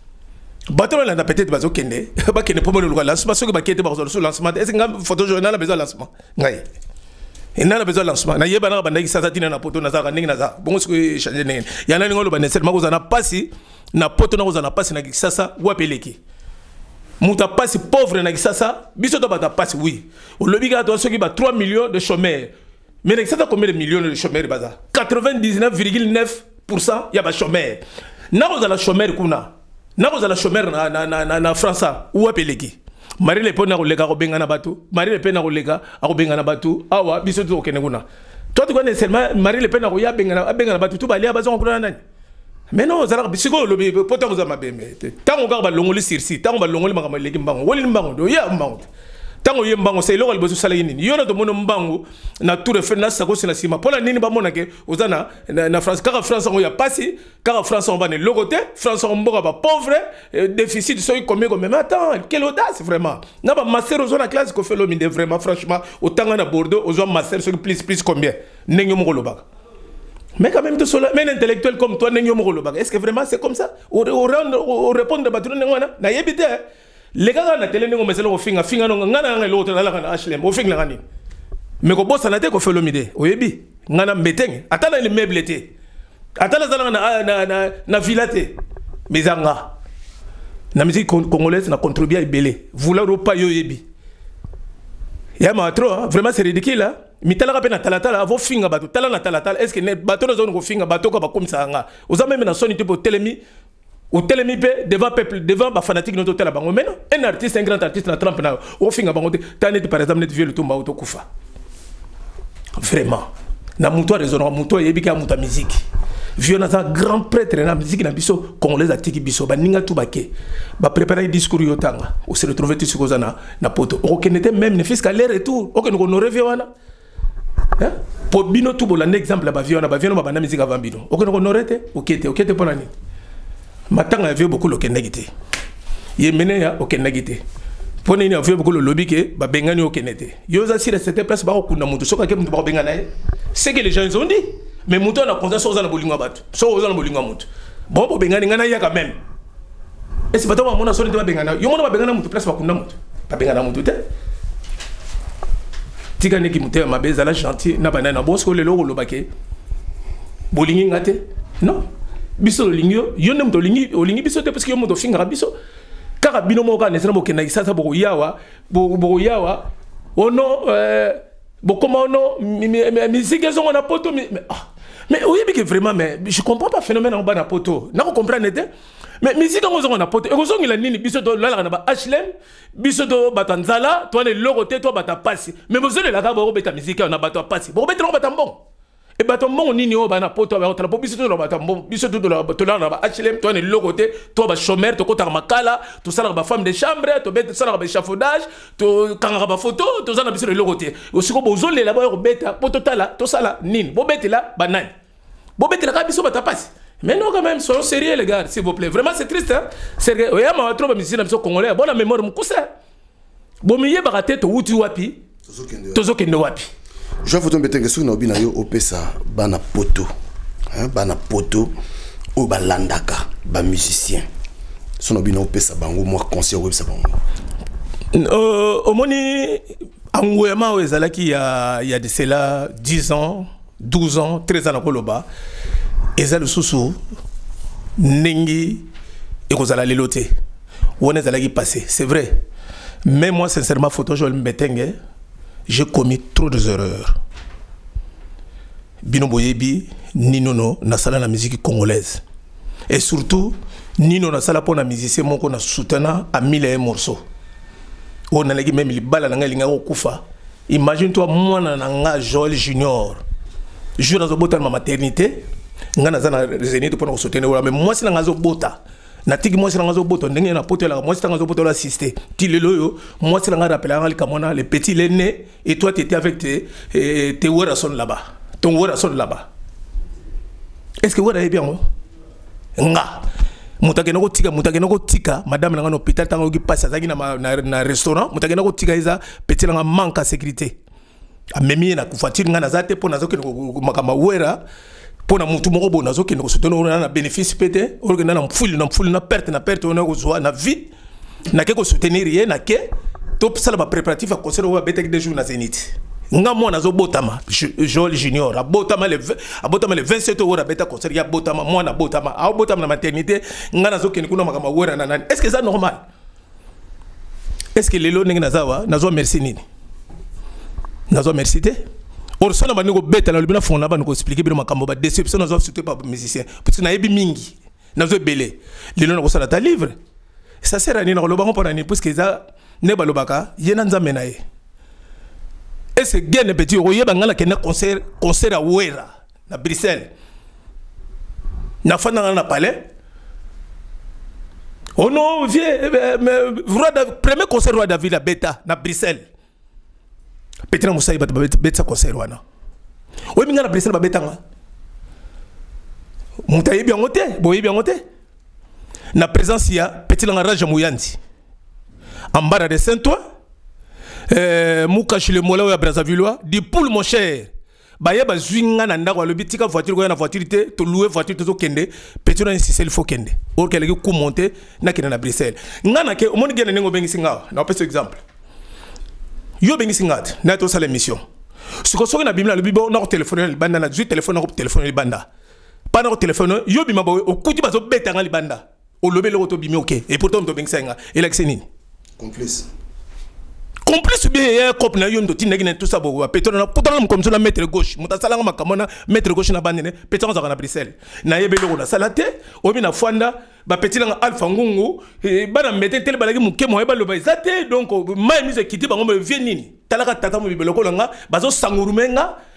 bato la na peut-être bazo kende ba kende pour le lancement ce que ba kete ba sur lancement est-ce que ngam photojournal a besoin lancement ngai il n'a pas besoin de lancement. Na yeba na bandaki sasa tina na poto na zaka ningi na za. Bongo siku changer ningi. Yana ningo lo banesel mako za na pasi na poto na na pasi na kisasa wapeleki. Muta pasi pauvre na kisasa biso to bata pasi oui. O lobi ga to soki ba trois millions de chômeurs. Mais na kisasa combien de millions de chômeurs baza? quatre-vingt-dix-neuf virgule neuf pour cent ya ba chômeurs. Na ko za la chômeur kuna. Na ko za la chômeur na na na na France wapeleki. Marie Le Pen na kolega ko benga na bato Marie Le Pen na kolega ko benga na bato awa biso to okene kuna toi tu connais seulement Marie Le Pen na ko ya benga na benga na bato tu ba lia bazo ko na nani mais non zala bisiko lobi poto ko za mabembe tango ka ba longoli sirsi tango ba longoli makama leki mbango woli mbango do ya mbango tango ye mbango c'est lokal bozo sala yini yona to mono mbango na tour Eiffel na sako sina sima pola nini ba mona ke ozana na France kaka France on ya pasi kaka France on va ne logoté France on mboka ba pauvre déficit so combien comme mais attends quelle audace vraiment na ba master ozona classe ko fait l'homme vraiment franchement autant na Bordeaux ozona master so plus plus combien nengi mo lobaka mais quand même tout cela mais intellectuel comme toi nengi mo lobaka est-ce que vraiment c'est comme ça au répondre ba tout ngona na yebite les gars na télé ngo meselo ko finga finga no ngana ngana l'autre la kana H L M o finga ngani mais ko bossa na te ko fait l'omide oyebi ngana mbetenge atala le meuble té atala zala na na na, na vilate mezanga na musique congolaise na contribuer à belé vouloir pas yoyebi ya ma trop vraiment c'est ridicule là mitala ka pe na talatala avo finga bato tala na talatala est-ce que ne bato na zone ko finga bato ko ba komisa nga oza même na soni tipo telemi ou telemi pe devant peuple devant ba fanatique no tela bango mais non un artiste un grand artiste na trempe na o finga bango tane par exemple net vieux le tomba auto kufa vraiment na muto raison muto yebi ka muta musique vieux un grand prêtre na musique na biso congolais atiki biso ba ninga tout baké ba préparer discours yotanga on se retrouver tout ce na na poto o kenete même ne fiscal aller retour o ken ko no revient wana hein pour bino tout bon exemple ba vieux na ba vieux na ba na musique avant bino o ken ko no rete o kete o kete pona ni matanga vieux beaucoup lo kenegité ye mene ya o kenegité pona ni vieux beaucoup lo lobby ke ba bengani o kenete yo za sire cette place ba ko kuna mutu soka ke mutu ba bengana c'est que les gens ils ont dit mais mutu na konza so za na bolingo batu so za na bolingo mutu bon bo bengani ngana ya quand même et c'est pas toi mon asoli ba bengana yo mona ba bengana mutu place ba kuna mutu ba bengana mutu te tika ne ki mutu ma beza la gentil na banana bon ce que le logo lo baké bolingi ngate non biso lingio yo nem to lingi o lingi biso te parce que yo moto finga biso kaka bino mo ka nesena mo kena isa sa bo yawa bo bo yawa ono euh bon comment non musique ils ont un poto mais mais oui mais vraiment mais je comprends pas phénomène en bas na poto na ko comprendre te mais musique ils ont un poto et ils ont la nini biso to la na ba H L M biso to batanzala toi les logoté toi bata passi mais vous allez la ka bo beta musique on a bato passi bo beta no bata bon et bato bon nini o ba na poto ba otala biso to bata bon biso to la to la na ba H L M toi les logoté toi ba chômeur to kota makala to sala ba femme de chambre to beta sala ba échafaudage to kanga ba photo to za na biso les logoté aussi ko bo zole la ba ko beta poto tala to sala nini bo beta la banane bo beta la ka biso bata passi mais non quand même soyons sérieux les gars s'il vous plaît vraiment c'est triste hein c'est oya ma trop ba musicien na biso congolais bonne mémoire mukuse bo miye ba raté to wuti wapi tozo kende wapi. Je vais vous dire que si vous avez un opesa bana poto, bana poto ou balandaka, ba musicien. Si vous avez un opesa bango moi concert ou ça bango. Euh, au moni angouema ezalaki il y a il y a de cela dix ans, douze ans, treize ans na koloba. Ezal susu nengi et kozala leloté. On ezalaki passé, c'est vrai. Mais moi sincèrement photo Joël Mbetenge j'ai commis trop d'erreurs. Bino Boyebi, Ninono, na sala la musique congolaise. Et surtout, Nino na sala pour la musicien, mon qu'on a soutenu à mille et un morceaux. On a même les balles à l'anga au Koufa. Imagine-toi, moi, na Joël Junior. Je dans ma maternité, nga na zana zénith pour nous soutenir. Mais moi, c'est dans bota. Na tigi moi c'est dans ngazo boto ndenge na poto la moi c'est dans ngazo boto la assister tileloyo moi c'est dans nga rappeler ngali kamona les petits l'aîné et toi tu étais avec tes tes werason là-bas ton werason là-bas est-ce que wera est bien nga mutake nako tika mutake nako tika madame nga no hôpital tango ki passe azaki na na restaurant mutake nako tika iza petit nga manque à sécurité a memi na kufatiri nga na zate pona zoke makama wera pona mutu moko bona zoke ndiko soutenir on a bénéfice pété on na mfuli na mfuli na perte na perte on a ko na vie na ke ko soutenir rien na ke top sala ba préparatif à concert ou betek des jours na Zénith nga mo na zo botama Joël Junior a botama le a botama le vingt-sept euros a beta concert ya botama mo na botama a botama na maternité nga na zoke ndiko na makama wera na nani est-ce que ça normal est-ce que lelo ninga nazawa nazo merci nini nazo merci te or sona baniko beta na libina fona baniko expliquer bino makambo ba déception nazo surtout pas musicien parce que na yebi mingi nazo belé lelo na ko sala ta livre ça sert à nini na loba ko ni parce que ça ne balobaka yena nzambe na ye et ce gain petit oyeba ngala kena concert concert à Wera na Bruxelles na fana na palais oh non vieux premier concert roi David la beta na Bruxelles Petra Moussaï bat beta concert wana. Oui minga na Bruxelles ba betanga. Mutaye bien ngote, boye bien ngote. Na présence ya petit langa Raja Mouyandi. Ambara de Saint-Ouen. Euh Moukachi le mola ya Brazzavillois, di poule mon cher. Baye ba zwinga na ndako le bitika voiture ko na voiture te to louer voiture to kende, petit na insisel fo kende. Or kele ki ku monter na kina na Bruxelles. Ngana ke omoni gene ngo bengi singa. Na pese exemple. Yo bengi singat na to sala émission suko soki na bimla le bibo na ko téléphoner le banda na ju téléphone na ko téléphoner le banda pas na ko téléphoner yo bima bo o kuti bazo beta ngali banda o lobele ko to bimi OK et pourtant to bengi singa et l'accès nini complice complice bien cop na yo ndo tinaki na tout ça bo pétona na kutana comme ça na mettre gauche muta sala ngama kamona mettre gauche na bandene pétona za na Bruxelles na yebele ko na salate o bina fwanda ba petit na alpha ngungu bana mette tel balaki muke mo yeba lo ba zate donc mai mise kiti bango me vie nini talaka tata mo bibelo ko nga bazo sangurumenga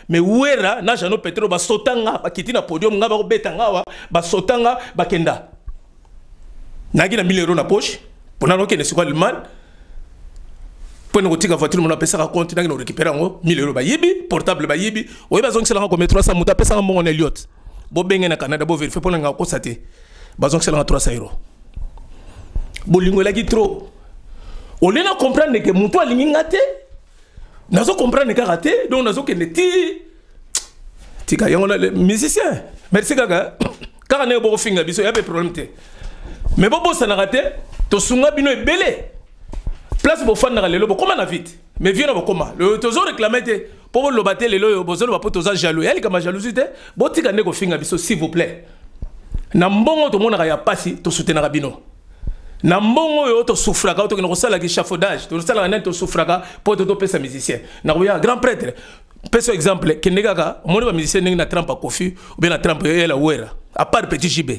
mais wera na jano petro ba sotanga ba kiti na podium nga ba betanga wa ba sotanga ba kenda nagi na mille euros na poche pour na roke ne sikwa liman pour ne kotika voiture mon apesa ka compte nagi no récupérer ngo mille euros ba yibi portable ba yibi oye ba zongisela nga comme trois cents muta pesa ngo na Elliot bo benge na Canada bo vérifier pour nga ko sate ba zongisela nga trois cents euros bolingo la ki trop au lieu de comprendre que muto alingi ngate nazo comprendre que raté donc nazo que neti tika yango les musiciens merci kaka car ne bo finga biso ya be problème te mais bo bossa na raté to sunga bino ebele place bo fan na lelo bo comment na vite mais viens bo comment le tozo réclamer te pour lo bater lelo bo zo ba po toza jaloux elle comme jalousie bo tika ne ko finga biso s'il vous plaît na mbongo to mona ya pasi to soutenir bino na mbongo yo to souffraka to ko sala ki chafaudage to sala na to souffraka pour to pesa musicien na ya grand prêtre peso exemple ke negaka moni ba musicien ningi na trempe Kofi ou bien na trempe ya la wera à part petit J B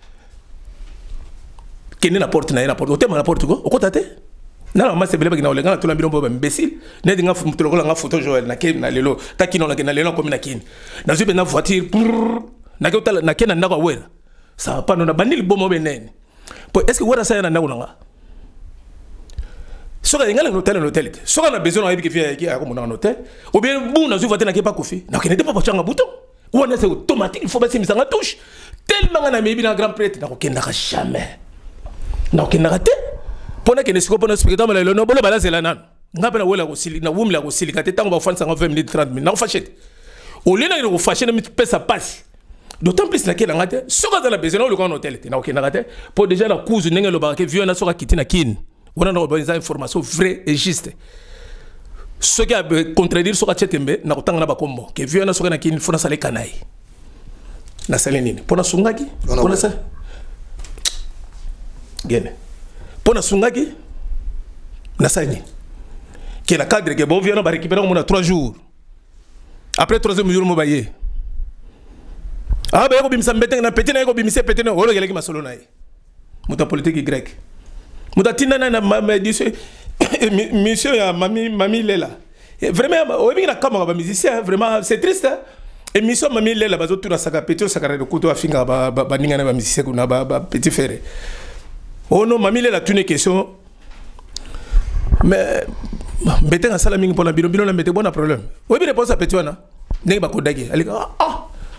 ke ne na porte na na porte o tema na porte ko o kotate na na mase beleba ki na olenga na to la bilombo ba imbécile ne dinga futo ko nga photo Joël na ke na lelo ta kino na ke na lelo comme na kin na zube na voiture na ke na ke na ndako wera ça pas no na bandili bomo benene. Est-ce que vous avez un hotel? Si vous avez un hôtel, un hôtel. Si vous avez besoin d'un hôtel, ou bien vous n'avez pas de Kofi, vous n'avez pas de bouton. Ou c'est automatique, il faut passer une touche. Tellement on a mis un grand prêtre, vous n'avez jamais. Vous n'avez raté. Pendant que nous sommes en spectacle, nous avons la base de la nan. Nous avons la aussi, nous avons la aussi, nous avons fait vingt minutes, trente minutes. Nous avons fait. Au lieu de faire, nous avons ça passe. D'autant plus que la ngate soka dans la besoin le grand hôtel na ok ngate pour déjà la cause n'engue le barke vieux na soka kiti na kin on a une information vraie et juste ce qui a contredire soka chetembe na kotanga na bakombo que vieux na soka na kin fona sale kanai na sale nini pona sungaki pona sa gene pona sungaki na sani que la cadre que bon vieux na ba récupérer on a trois jours après troisième jour mo baye. Ah, ben, il y a un petit peu de temps, il y a un petit peu de temps, il y a politique grecque. Il y a un petit peu de monsieur, mamie, mamie Lela. Vraiment, il y a un musicien, vraiment, c'est triste. Et monsieur, mamie Lela, il y a un petit peu de couteau à finir, il y a un musicien, il y a un petit ferré. Oh non, mamie Lela, tu n'es question. Mais, il y a un salaming pour la biro, il y a un problème. Oui, il y a un problème. Il y a un problème. Ah!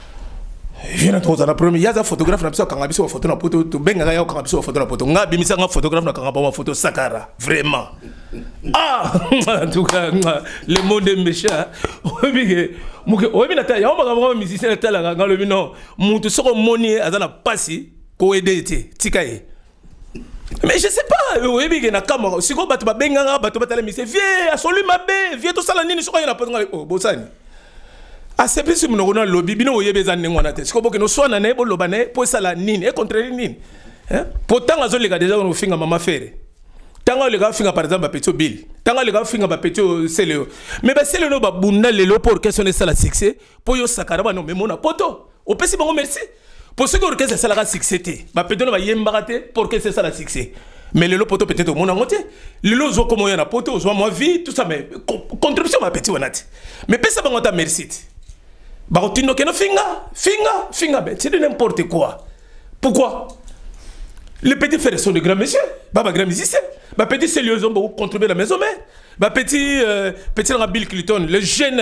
Je viens de trouver la première. Il y a un photographe qui a pris une photo. Tu benga ya ka photo na photo. Nga bimisa nga photographe na ka ba photo Sakara. Vraiment. Ah, en tout cas, le monde est méchant. Obi muke obi na ta ya ma ba musicien na tala nga le bino. Mutu soko moni azana pasi ko edete tikaye. Mais je sais pas, obi ke na kamera. Siko batu ba benga nga batu ba tala musicien. Viens, asolu mabe, viens to sala nini soko ya na photo nga oh bosani. Ah, c'est plus si nous avons lobby, nous avons besoin de nous. C'est comme que nous sommes en train de faire pour ça la nine et contre les nines. Pourtant, les gars déjà nous finissons maman faire. Tant les gars finissent par exemple petit bill. Tant les gars finissent petit célé. Mais ben célé nous va bunda les lots pour questionner ça la succès. Pour yo sakara non mais mon poto. Au petit bon merci. Pour ceux qui ont que ça la succès. Bah peut-être on va y embarrater pour que c'est ça la succès. Mais le lot poto peut-être au monde en côté. Le lot zo comment y en a poto, zo moi vie tout ça mais contribution ma petit onat. Mais pesa ba ngota merci. Barotino que no finga, finga, finga, c'est de n'importe quoi. Pourquoi? Les petits frères sont de grands messieurs, baba grand musicien, bah petit c'est lieux ont beaucoup contribué à la maison mère, bah petit petit Bill Clinton, les jeunes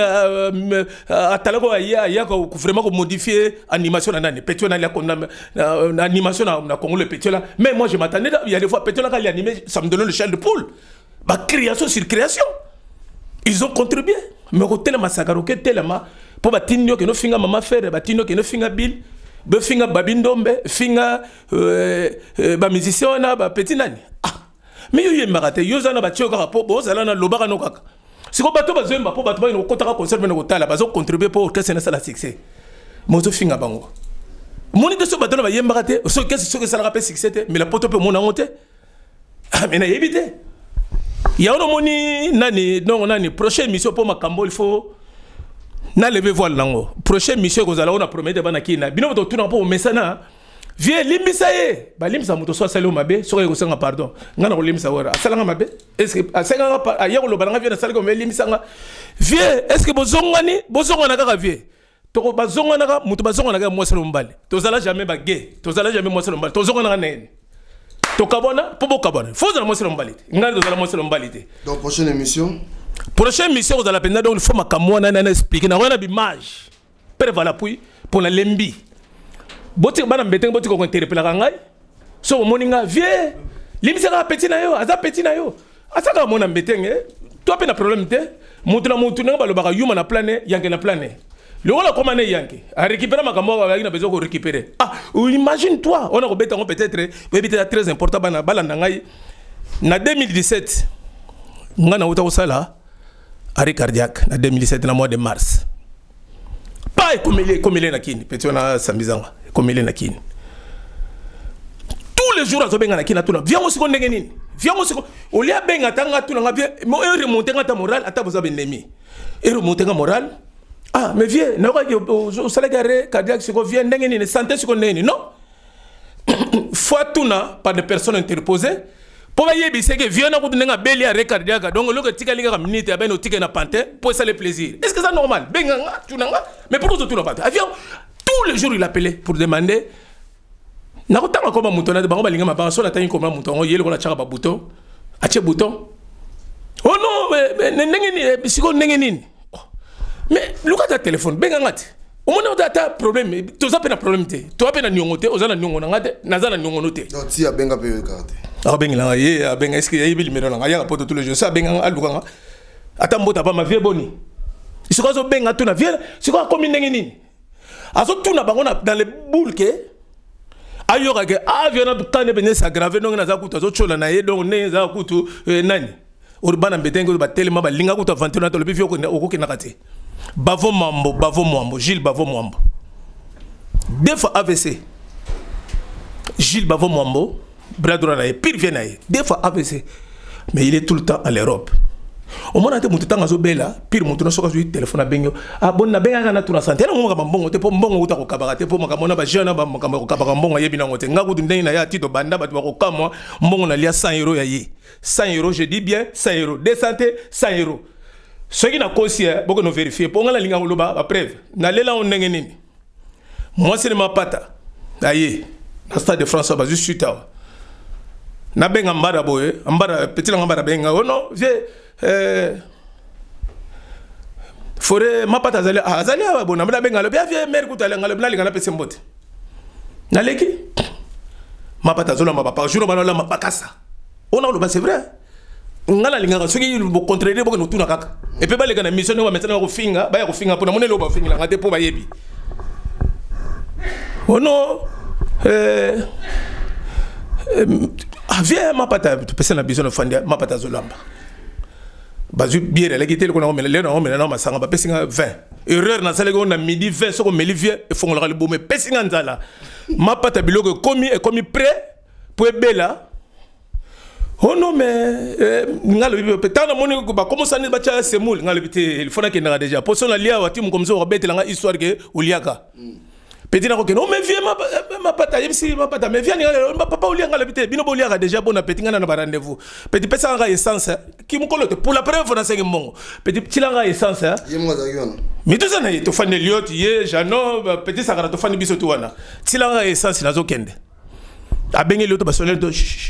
à Talago aya aya vraiment modifier animation nani, petit on a la animation na Congo le petit là, mais moi je m'attendais il y a des fois petit là quand il animé ça me donnait le chien de poule, bah création sur création, ils ont contribué, mais au tellement massacre, au tellement pour batinyo que no finga mama faire batinyo que no finga bill be finga babindombe finga ba musicien na ba petit nani ah mais yo yemarate yo zana ba tioka po bo zala na lobaka no kaka siko bato bazemba po bato ba no kotaka concert na kotala bazo contribuer pour que ça ne soit la succès mozo finga bango moni de so bato na ba yemarate so que ce que ça rappelle succès mais la poto pe mon angote ah mais na yebite ya ono moni nani non nani prochaine mission pour makambo il faut na levé voile nango prochaine mission que vous allez on a promis de banakina bino to tuna po mesana viens limbisa ye ba limbisa moto so salo mabe so ko senga pardon ngana ko limbisa wora asala mabe est-ce que asanga ya ko lo balanga viens sala ko limbisa nga vieux est-ce que bozongani bozongana kaka vieux toko bazongana ka mutu bazongana ka mwasi lombali tozala jamais ba gay tozala jamais mwasi lombali tozongana ka nene tokabona po bokabona faut la mwasi lombali ngani tozala mwasi lombali te. Donc prochaine émission prochaine émission vous allez apprendre donc il faut makamwana na expliquer na wana image pere vala puis pour la lembi boti bana mbete boti ko interpeller ngai so moninga vieux limisa ka petit na yo aza petit na yo asaka mona mbetenge toi pe na problème te mutu na mutu nga balobaka yuma na plane yanke na plane le wala comment ne yanke a récupérer makambo ba na besoin ko récupérer ah imagine toi on a ko beta peut-être peut-être très important bana bala na ngai na deux mille dix-sept nga na uta usala arrêt cardiaque na deux mille dix-sept na mois de mars pas comme il est comme il est na kini petit on a sambizanga comme il est na kini tous les jours azobenga na kina tuna viens aussi ko ndenge nini viens aussi ko olia benga tanga tuna nga bien mo remonter nga ta moral ata boza benemi et remonter nga moral ah mais viens na ko au salagare cardiaque siko viens ndenge nini santé siko ndenge non fois tuna par des personnes interposées pour va yebi c'est que viens na ko ndenge beli arrêt cardiaque donc le tika linga minute ya beno tika na pantin pour ça le plaisir est-ce que ça normal benga nga tuna nga mais pourquoi tu n'as pas avion tous les jours il appelait pour demander na ko tanga ko ba muto na bango balinga mabanga so na tangi ko ma muto ngo yele ko na chaka ba bouton ache bouton oh non mais ndenge ni siko ndenge nini mais luka ta téléphone benga ngati o mona ta ta problème to za pe na problème te to pe na nyongo te o za na nyongo na ngate na za na nyongo no te donc si a benga pe carte ah benga la ye a benga est-ce que yebi numéro la ya poto tous les jours ça benga aluka nga ata mbota ba ma vie boni isiko zo benga tu na vie siko ko mi ndenge nini azo tu na bango na dans les boules que ayoka ke avion na tane bene s'aggraver donc na za kuta zo chola na ye donc ne za kutu nani urbana mbetengo ba telema ba linga kuta vingt et un to le bifio ko ko na kati bavo mambo bavo mambo Gilles bavo mambo deux fois A V C Gilles bavo mambo bradura na pire vient na deux fois A V C mais il est tout le temps à l'Europe au moment où tu as bela pire mon tourne sur le téléphone à bengo ah bon na benga na tuna santé na ngoma mbongo te po mbongo uta ko kabaka po makamona ba jeune ba makamako kabaka mbongo yebi na ngote ngaku ndenge na ya tito banda ba ko kamwa mbongo na lia cent euros ya yi cent euros je dis bien cent euros de santé cent euros ce qui na kosi boko no vérifier po ngala linga loba ba preuve na lela on ndenge nini moi c'est ma pata ayi na stade de France ba juste ta na benga mbara boye mbara petit la mbara benga oh non vieux euh fore mapata azali azali abona mna benga lo bia vie mer kutala ngalo bla linga la pese mbote na leki mapata zola mapapa jour bana la mapakasa on a le c'est vrai ngala linga soki bo contraire bo no tuna kaka et pe ba le kana mission no maintenant ko finga ba ya ko finga pona monelo ba finga ngate po ba yebi oh non euh avia mapata pese na biso no fandia mapata zolamba bazu biere la gitele ko na omela le na omela na masanga ba pesinga vingt erreur na sale ko na midi vingt so ko melivie e fongola le bombe pesinga nzala mapata biloko komi e komi prêt pour bela oh non mais ngalo bi petana moni ko ba comment ça ne ba cha semul ngalo bité il faut na ke na déjà pour son lia wati mu comme ça ko betela nga histoire ke uliaka Petit ko non mais viens ma pata yebisi ma pata mais viens ma papa olia ngala bité bino bolia déjà bon appétit ngana na rendez-vous petit pesa nga essence ki mu kolote pour la première fois na cinq mongo petit tilanga essence yemo za yona mais tout ça na to fane liot ye jano petit sakara to fane biso to wana tilanga essence na zo kende abengi liot ba sonel do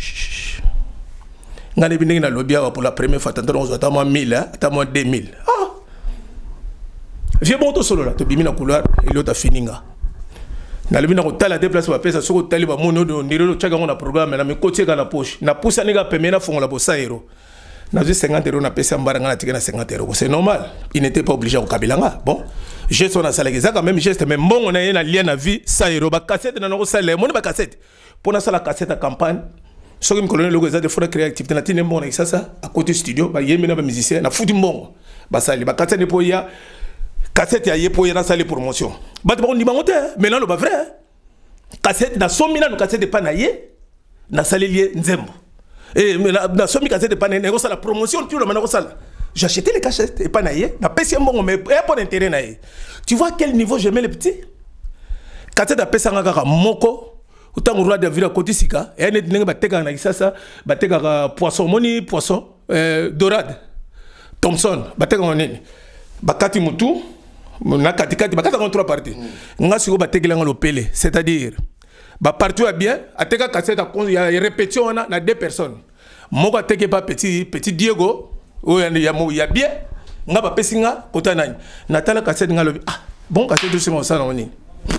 ngana bi na lobia pour la première fois tantôt on zo tamo mille tamo deux mille ah viens bon to solo là to bimi na couloir et l'autre fininga na lebi na ko tala déplacer ba pesa soko tali ba mono do ndiro tchaka ngona programme na me kotie ka na poche na pousa ni ga pemena fongola bo cent euros na cinquante euros na pesa mbaranga na tika na cinquante euros c'est normal il n'était pas obligé ko kabilanga bon geste on a salé ça quand même geste mais mbongo na ye na lien na vie cent euros ba cassette na no salé moni ba cassette pour na sala cassette à campagne soki mi colonel logo za de fora créativité na tine mbongo na ça ça à côté studio ba yemi na ba musicien na futi mbongo ba sali ba cassette po ya cassette ya yepo ya na sali promotion ba te ba ndi bangote mais là le pas vrai cassette na somi na no cassette pas na ye na sali lié nzembo et na somi cassette pas na ne ko sala promotion tu le mana ko sala j'ai acheté les cassettes et pas na ye na pesi mbongo mais pas d'intérêt na ye tu vois à quel niveau je mets les petits cassette a pesa ngaka moko autant roi de villa côté sika et net nenga ba teka na kisasa ba teka poisson moni poisson euh dorade Thompson ba teka ngoni bakati mutu na kati kati bakata contre trois parties nga siko batekela nga lopele c'est-à-dire ba partout est bien ateka cassette il y a répétition na deux personnes moko ateke pas petit petit Diego o ya ya bien nga ba pesinga kota nani natala cassette nga lobi ah bon cassette c'est mon salon ni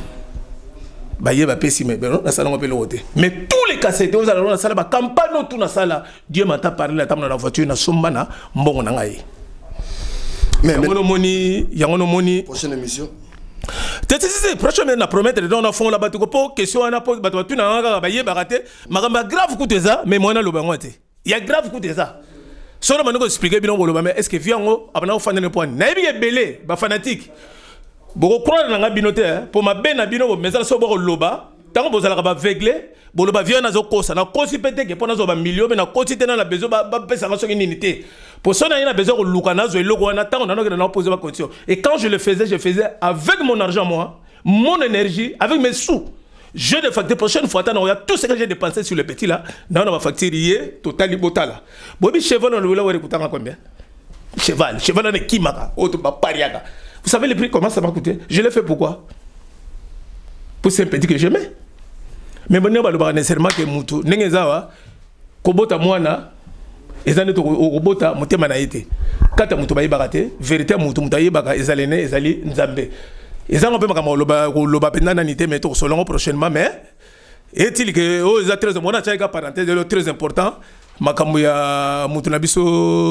ba yeba pesi mais non na salon pe lote mais tous les cassettes aux allons na sala ba campagne tout na sala Dieu m'a parlé la table dans la voiture na sombana mbongo na ngai mais yango moni yango moni prochaine émission tete c'est prochaine na promettre donc na fond la batu ko po question na po batu tu na nga ba yeba raté magamba grave coup ça mais moi na lobango te il y a grave coup ça solo manoko expliquer bien ngolo mais est-ce que viango abana ofanda ne point na yebi belé ba fanatique boko croire na nga binote pour ma bena bino mais ça so boko loba tant que vous allez ba vegle bolo ba vient na zo kosa na kosi pete ke pona zo ba million mais na kosi tena na bezo ba pesa nga so ki unité pour ça il a besoin de luka na zo eloko na tant on a na poser ma condition et quand je le faisais je faisais avec mon argent moi mon énergie avec mes sous je de facture prochaine fois tant on a tout ce que j'ai dépensé sur le petit là dans ma facture hier total botala bobi cheval on le voulait écouter combien cheval cheval on est kimaka auto ba pariaga. Vous savez le prix comment ça m'a coûté? Je l'ai fait pourquoi? Pour ce petit que j'aimais. Mais bon, on va nécessairement que mutu nengezawa kobota mwana ezane to kobota mutema na yete. Kata mutu bayi bakate vérité mutu mutayi baka ezalene ezali nzambe. Ezanga pe makama loba loba penda na nité mais to solongo prochainement mais est-il que oh ça très important tchaika parenthèse très important makambo ya mutu na biso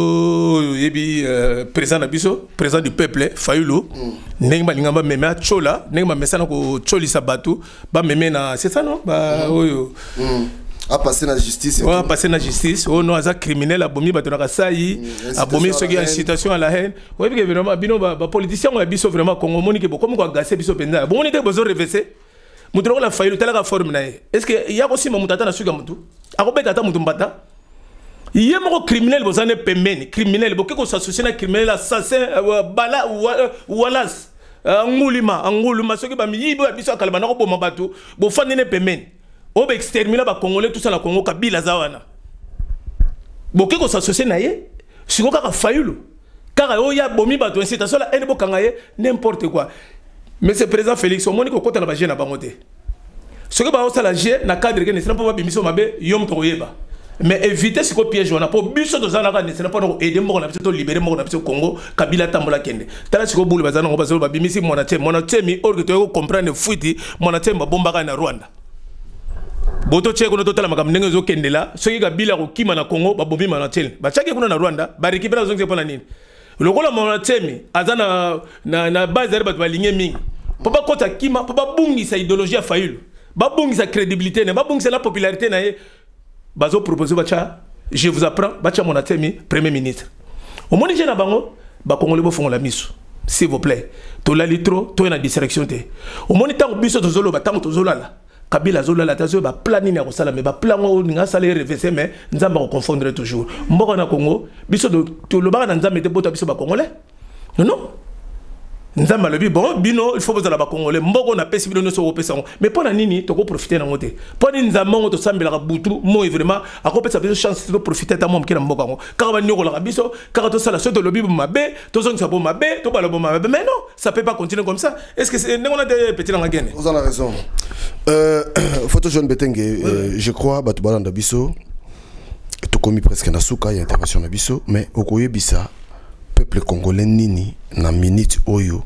yebi président na biso président du peuple Fayulu ndenge balinga ba meme chola ndenge ba mesana ko cholisa batu ba meme na c'est ça non ba oyo a passer la justice ouais passer la justice oh non aza criminel abomi batu na kasai abomi soki incitation à la haine ouais parce que vraiment bino ba politicien ya biso vraiment Congo monique bo comme ko gasser biso penza bon on était besoin reverser mutu la Fayulu tala forme na est-ce que ya ko sima mutata na suga mutu akobeka ta mutu mbata il y a un criminel qui est pemeni criminel qui est associé à criminel assassin bala walas angulima angulima ce qui ba mi ba biso kalaba na ko boma batu bo fandene pemeni o be exterminer ba congolais tout ça na Congo kabila zawana bo qui est associé na ye siko ka Fayulu car o ya bomi batu incitation la ene bo kangaye n'importe quoi mais c'est président Félix o moni ko kota na ba jeune na bangote ce que ba o sala je na cadre que ne sera pas bimiso mabe yom to yeba. Mais éviter ce que piège on a pour but de ça là ne pas aider mon on a plutôt libérer mon on a plutôt Congo Kabila tambola kende tala ce que boule bazana on va se babimisi mon até mon até mi or que tu comprendre fuiti mon até ma bomba na Rwanda boto che ko to tala makam ndenge zo kende la ce qui Kabila ko kima na Congo ba bobi mon até ba chake kuna na Rwanda ba récupérer zo ngepona nini lokola mon até mi azana na na base ba ba ligne mingi papa kota kima papa bungi sa idéologie a Fayulu ba bungi sa crédibilité ne ba bungi sa la popularité na bazo proposer bacha je vous apprends bacha mon atemi premier ministre au monde je na bango ba congolais bo fongola miso s'il vous plaît to la litro to na distraction te au monde tango biso to zolo ba tango to zolala Kabila zolala tazo ba plan ni na ko sala mais ba plan ngo nga sala reverser mais nzamba ko confondre toujours mboko na Congo biso to lo ba na nzamba te bota biso ba congolais non non nzamba le bon bino il faut que ba congolais mboko na pesi bino so opesa mais pour na nini to ko profiter na ngote pour ni nzamba ngo to sambela ka butu mo vraiment a ko pesa biso chance de profiter ta mom ki na mboko ngo ka ba nyoko la biso ka to sala so to lobi mabe to zo nsa mabe to ba lo mabe mais non ça peut pas continuer comme ça est-ce que c'est on a des petits dans la gaine vous avez raison euh photo jeune Betenge euh, je crois batu balanda biso to komi presque na suka ya intervention na biso mais okoye bisa peuple congolais nini na minute oyo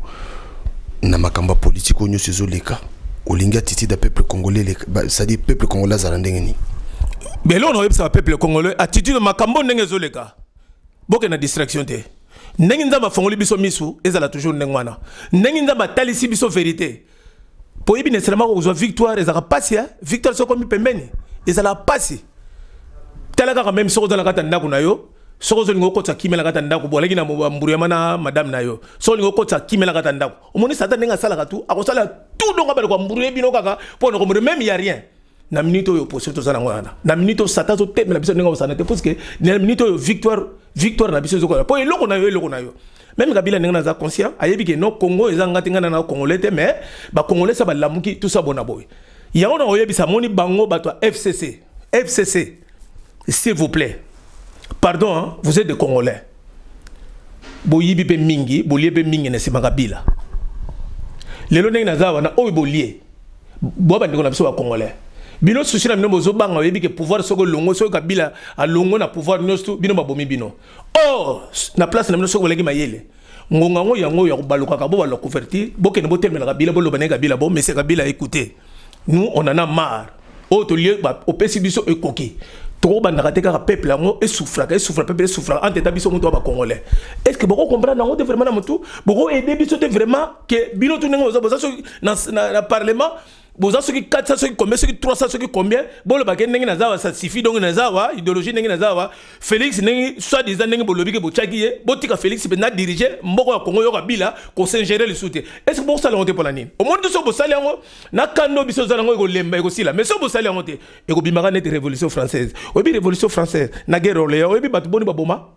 na makamba politique onyo sezo leka olinga titi da peuple congolais ça dit peuple congolais za ndenge ni mais là on a ça peuple congolais attitude makambo ndenge zo leka boke na distraction te ndenge nzamba fongoli biso misu ezala toujours ndengwana ndenge nzamba talisi biso vérité po ibi nécessairement ko zo victoire ezala passi victoire so komi pembeni ezala passi talaka quand même so dans la kata ndako na yo soko zo lingo kota kimela kata ndako bolaki na mburu ya mana madame na yo soko lingo kota kimela kata ndako omoni satan nenga sala katu akosala tout donc abel ko mburu e bino kaka po no ko même y a rien na minute yo poser to sala ngwana na minute satan zo temela biso nenga osana te parce que na minute yo victoire victoire na biso zo ko po eloko na yo eloko na yo même Kabila nenga za conscient ayebi ke no Congo ezanga tingana na congolais te mais ba congolais ça ba lamuki tout ça bona boy ya ona oyebi sa moni bango bato F C C F C C s'il vous plaît. Pardon, hein, vous êtes des Congolais. boyibi pe mingi bolie pe mingi na sima kabila lelo ndenge nazawa na oyo bolie bo ba ndeko na biso ba congolais bino susi na bino bozo banga yebi ke pouvoir soko longo soko kabila a longo na pouvoir nyonso bino babomi bino oh na place na bino soko boleki mayele ngonga ngo yango ya kobaluka ka bo ba lo convertir bokene bo temela kabila bo lo bana kabila bo mais c'est kabila écoutez nous on en a marre oh to lieu ba opesi biso ekoki trop bandaka te kaka peuple yango et souffra et souffra peuple souffra en tête biso moto ba congolais est-ce que boko comprendre ngo de vraiment na moto boko aider biso te vraiment que bino to ngo boza na na parlement boza soki quatre cents soki combien soki trois cents soki combien bon le baké ndenge nazawa ça suffit donc nazawa idéologie ndenge nazawa Félix ndenge soit disant ndenge bolobi ke bochaki ye botika Félix be na diriger mboko ya Congo yo kabila ko s'ingérer le soutien est-ce que bon ça l'ont pour la nine au monde de so bo sali yango na kando biso za ngo ko lemba ko sila mais so bo sali yango te e ko bimaka net révolution française obi révolution française na guerre orléans obi batu boni baboma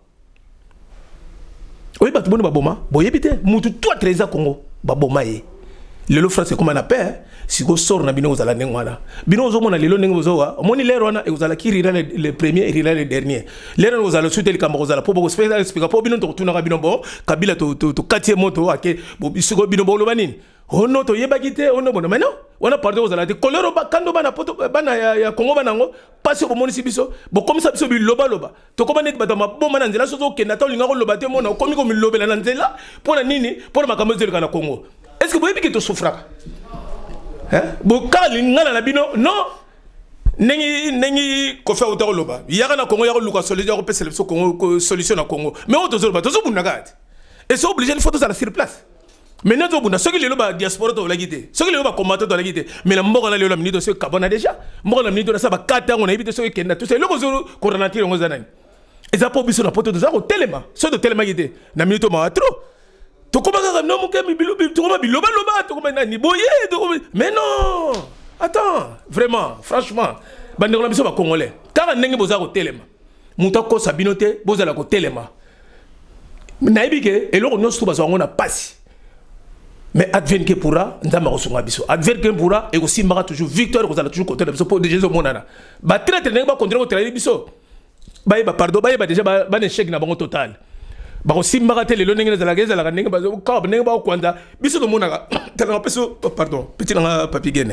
obi batu boni baboma boyebi te mutu toi trésor Congo baboma ye le français comme on appelle si vous sort na bino zala nengwana bino zo mona lelo nengo zowa moni lero wana e zala kirira le premier et rira le dernier lero zo zala souter le kambo zala po bo spécial explica po bino to tuna kabino bo kabila to to to quartier moto ake bo bisiko bino bo lo banini ono to yeba kite ono bono maintenant wana pardon zala te kolero ba kando bana poto bana ya, ya Congo banango passe bo moni sibiso bo comme ça biso bi loba loba to koma net batama bo mana nzela so zo kenda to linga ko loba te mona komi ko mi lobela na nzela pona nini pona makambo zelo kana Congo est-ce que vous voyez que tu souffres? Hein? Bokali ngala na bino non. Nengi nengi ko fa utaro loba. Yaka na Congo yako luka solution ko pese solution na Congo. Mais on tozo ba tozo bunaka. Et c'est obligé de photos à la sur place. Mais nous tozo buna ceux qui le loba diaspora to la guité. Ceux qui le loba combattant to la guité. Mais la mboka na le loba minito ce kabona déjà. Mboka na minito na sa ba kata on a évité ce kenda tout c'est le kozo ko ranatire ngo zanani. Et ça po biso na poto tozo ko telema. Ce de telema guité. Na minito ma trop. Mais non! Attends, vraiment, franchement, bandeko na biso ba congolais. Car ndenge boza ko telema. Muta ko sabinote boza la ko telema. Na ibike eloko nyonso bazo ngona pasi. Mais advienne que pourra, ndamba ko sunga biso. Advienne que pourra et aussi mara toujours victoire ko zala toujours côté de biso pour déjà monana. Ba traite ndenge ba continuer ko traiter biso. Ba ba pardon, ba ba déjà ba ba échec na bango total. Bako simba te lelo ndenge za geza la ndenge bazo ka ndenge ba kwanda biso do monaka tala peso pardon petit na papi gene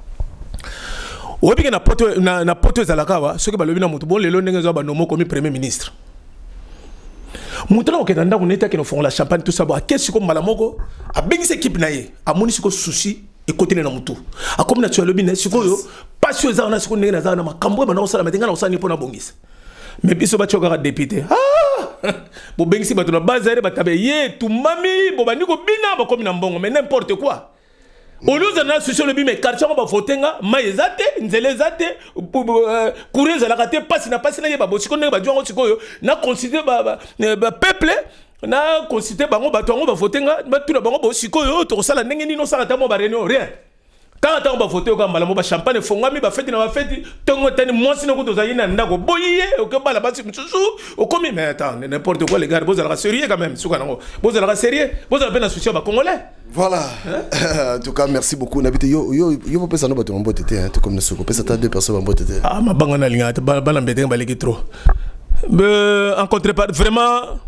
obi na poto na na poto za la kawa soki balobi na mutu bon lelo ndenge za ba nomo comme premier ministre mutu na okenda ndako neta ke no fond la champagne tout ça ba qu'est-ce que malamoko a bengisa équipe na ye a moni siko souci et côté na mutu a comme na tu lobi na siko yo passion za na siko ndenge na za na makambo ba na osala matenga na osala ni pona bongisa mais biso ba choka député ah bo bengisi bato na bazare batabe ye tu mami bo bandi ko bina ba komi na mbongo mais n'importe quoi au lieu de na solution le bi mais quartier ba votenga maizate nzelezate courir za la kate passe na passe na ye ba bosiko ndenge ba jongo sikoyo na considérer ba ba peuple na considérer bango bato ngo ba votenga ba tuna bango bosikoyo to sala ndenge nino sala ta mo ba réunion rien quand on va voter au Gambala, on champagne, fongami, ba fête, na fête, tongo tani, moi si nous avons une nako, boyé, au Gambala, basi, mchouchou, au commis, mais attends, n'importe quoi les gars, vous allez sérieux quand même, soukanango, vous allez sérieux, vous allez bien associer à Congolais. Voilà. En tout cas, merci beaucoup. Nabite yo yo yo vous pensez nous battre en botte hein, tout comme nous sommes. Peut-être deux personnes en botte. Ah ma bangana linga, ba ba l'embêter, ba leki trop. En contrepartie, vraiment.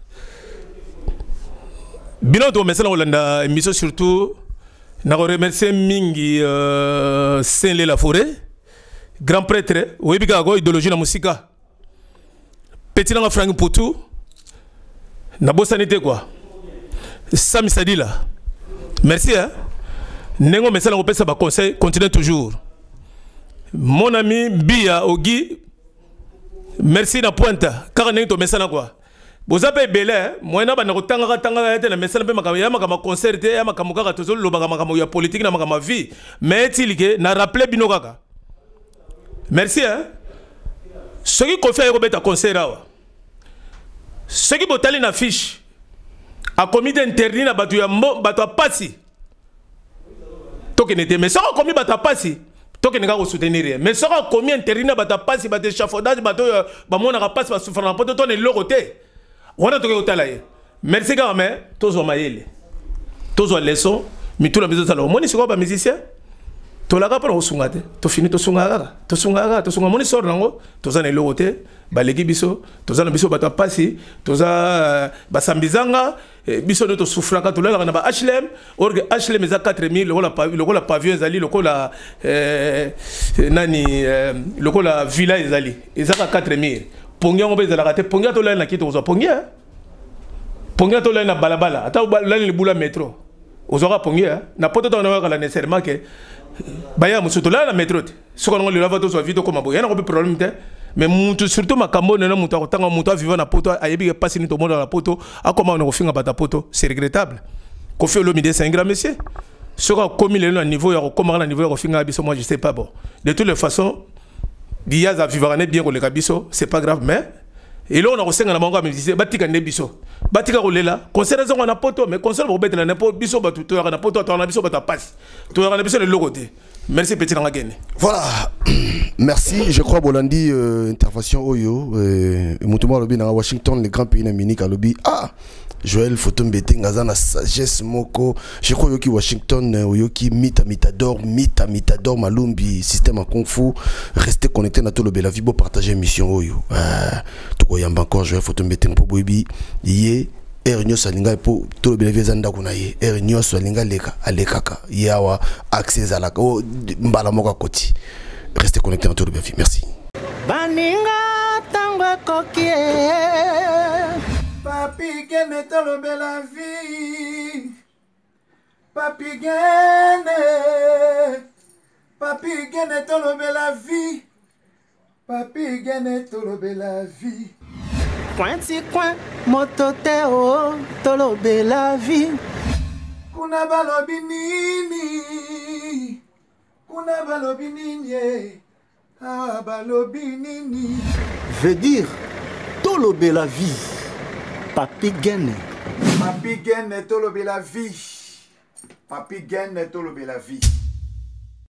Bilan to message Hollanda, émission surtout. Je remercie Mingi euh, Saint-Lé la forêt, grand prêtre, oui, il y a idéologie dans la musique. Petit dans la frangue pour tout, na bonne sanité quoi. Sami Sadila, merci hein. Nengo message on peut ça conseil, continuez toujours. Mon ami Bia Ogi, merci na pointa, car nengo message quoi. Vous avez belé, moi na bana kotanga tanga ete na message pe makama ya makama concert ya makama kaka tozo loba makama ya politique na makama vie mais tilike na rappeler bino kaka merci hein ce qui confie ko beta concert awa ce qui botali na fiche a comité interdit na batu ya batu pasi tokenete mais ça commis batu pasi tokeneka ko soutenir mais ça commis interdit na batu pasi batu échafaudage batu ba mona ka pasi ba souffrance na poto to ne lokote. Merci quand même, tous les maïles, tous les leçons, mais tous les musiciens. Moi, je suis pas musicien. tolaka pa osunga te to fini to sunga kaka to sunga kaka to sunga moni sort nango toza na eloko te baleki biso toza na biso bato pasi toza basambizanga biso ne to souffraka to leka na ba H L M orgue H L M eza quatre mille lokola lokola pavillon ezali lokola nani lokola villa ezali ezaka quatre mille pongia ngo bezala te pongia to lena kito ozo pongia pongia to lena balabala ata lani libula metro ozo pongia na poto to na kala nécessairement que baya musuto la na metro te soko ngo le lava to so vito comme boya na ko problème te mais mutu surtout makambo na mutu akotanga mutu vivant na poto ayebi ke passe ni to monde na poto akoma na ko finga bata poto c'est regrettable ko fait le midi c'est un grand monsieur soko comme il est na niveau ya ko koma na niveau ya ko finga biso moi je sais pas bon de toutes les façons dia za vivre bien ko le kabiso c'est pas grave mais et là on a reçu na bango me disait batika ne biso batika ko lela concert zongo na poto mais concert ko betela na poto biso batu to na poto to na biso bata passe to na biso le logoté merci petit nga gene voilà merci je crois Bolandi euh, intervention oyo euh, mutumo lobi na Washington les grands pays na Munich lobi ah Joël Fotombete ngaza na sagesse moko je crois yoki Washington yoki mita mitador mita mitador malumbi système en kung fu restez connecté na Tolo Bela Vibo partager mission oyo euh, to yamba encore Joël Fotombete po boyebi ye er nyo salinga po Tolo Bela Vibo zanda kuna ye er nyo salinga leka alekaka yawa accès à la mbala moka koti restez connecté na Tolo Bela Vibo merci baninga tangwa kokie Papi Gene Tolo Bela Vie. Papi Gene. Papi Gene Tolo Bela Vie. Papi Gene Tolo Bela Vie. Cointi coin moto teo Tolo Bela Vie. Kuna balobi nini. Kuna balobi nini. Ah balobi nini. Veut dire Tolo Bela Vie. Papi Gene. Papi Gene Tolo Bela Vie. Papi Gene Tolo Bela Vie.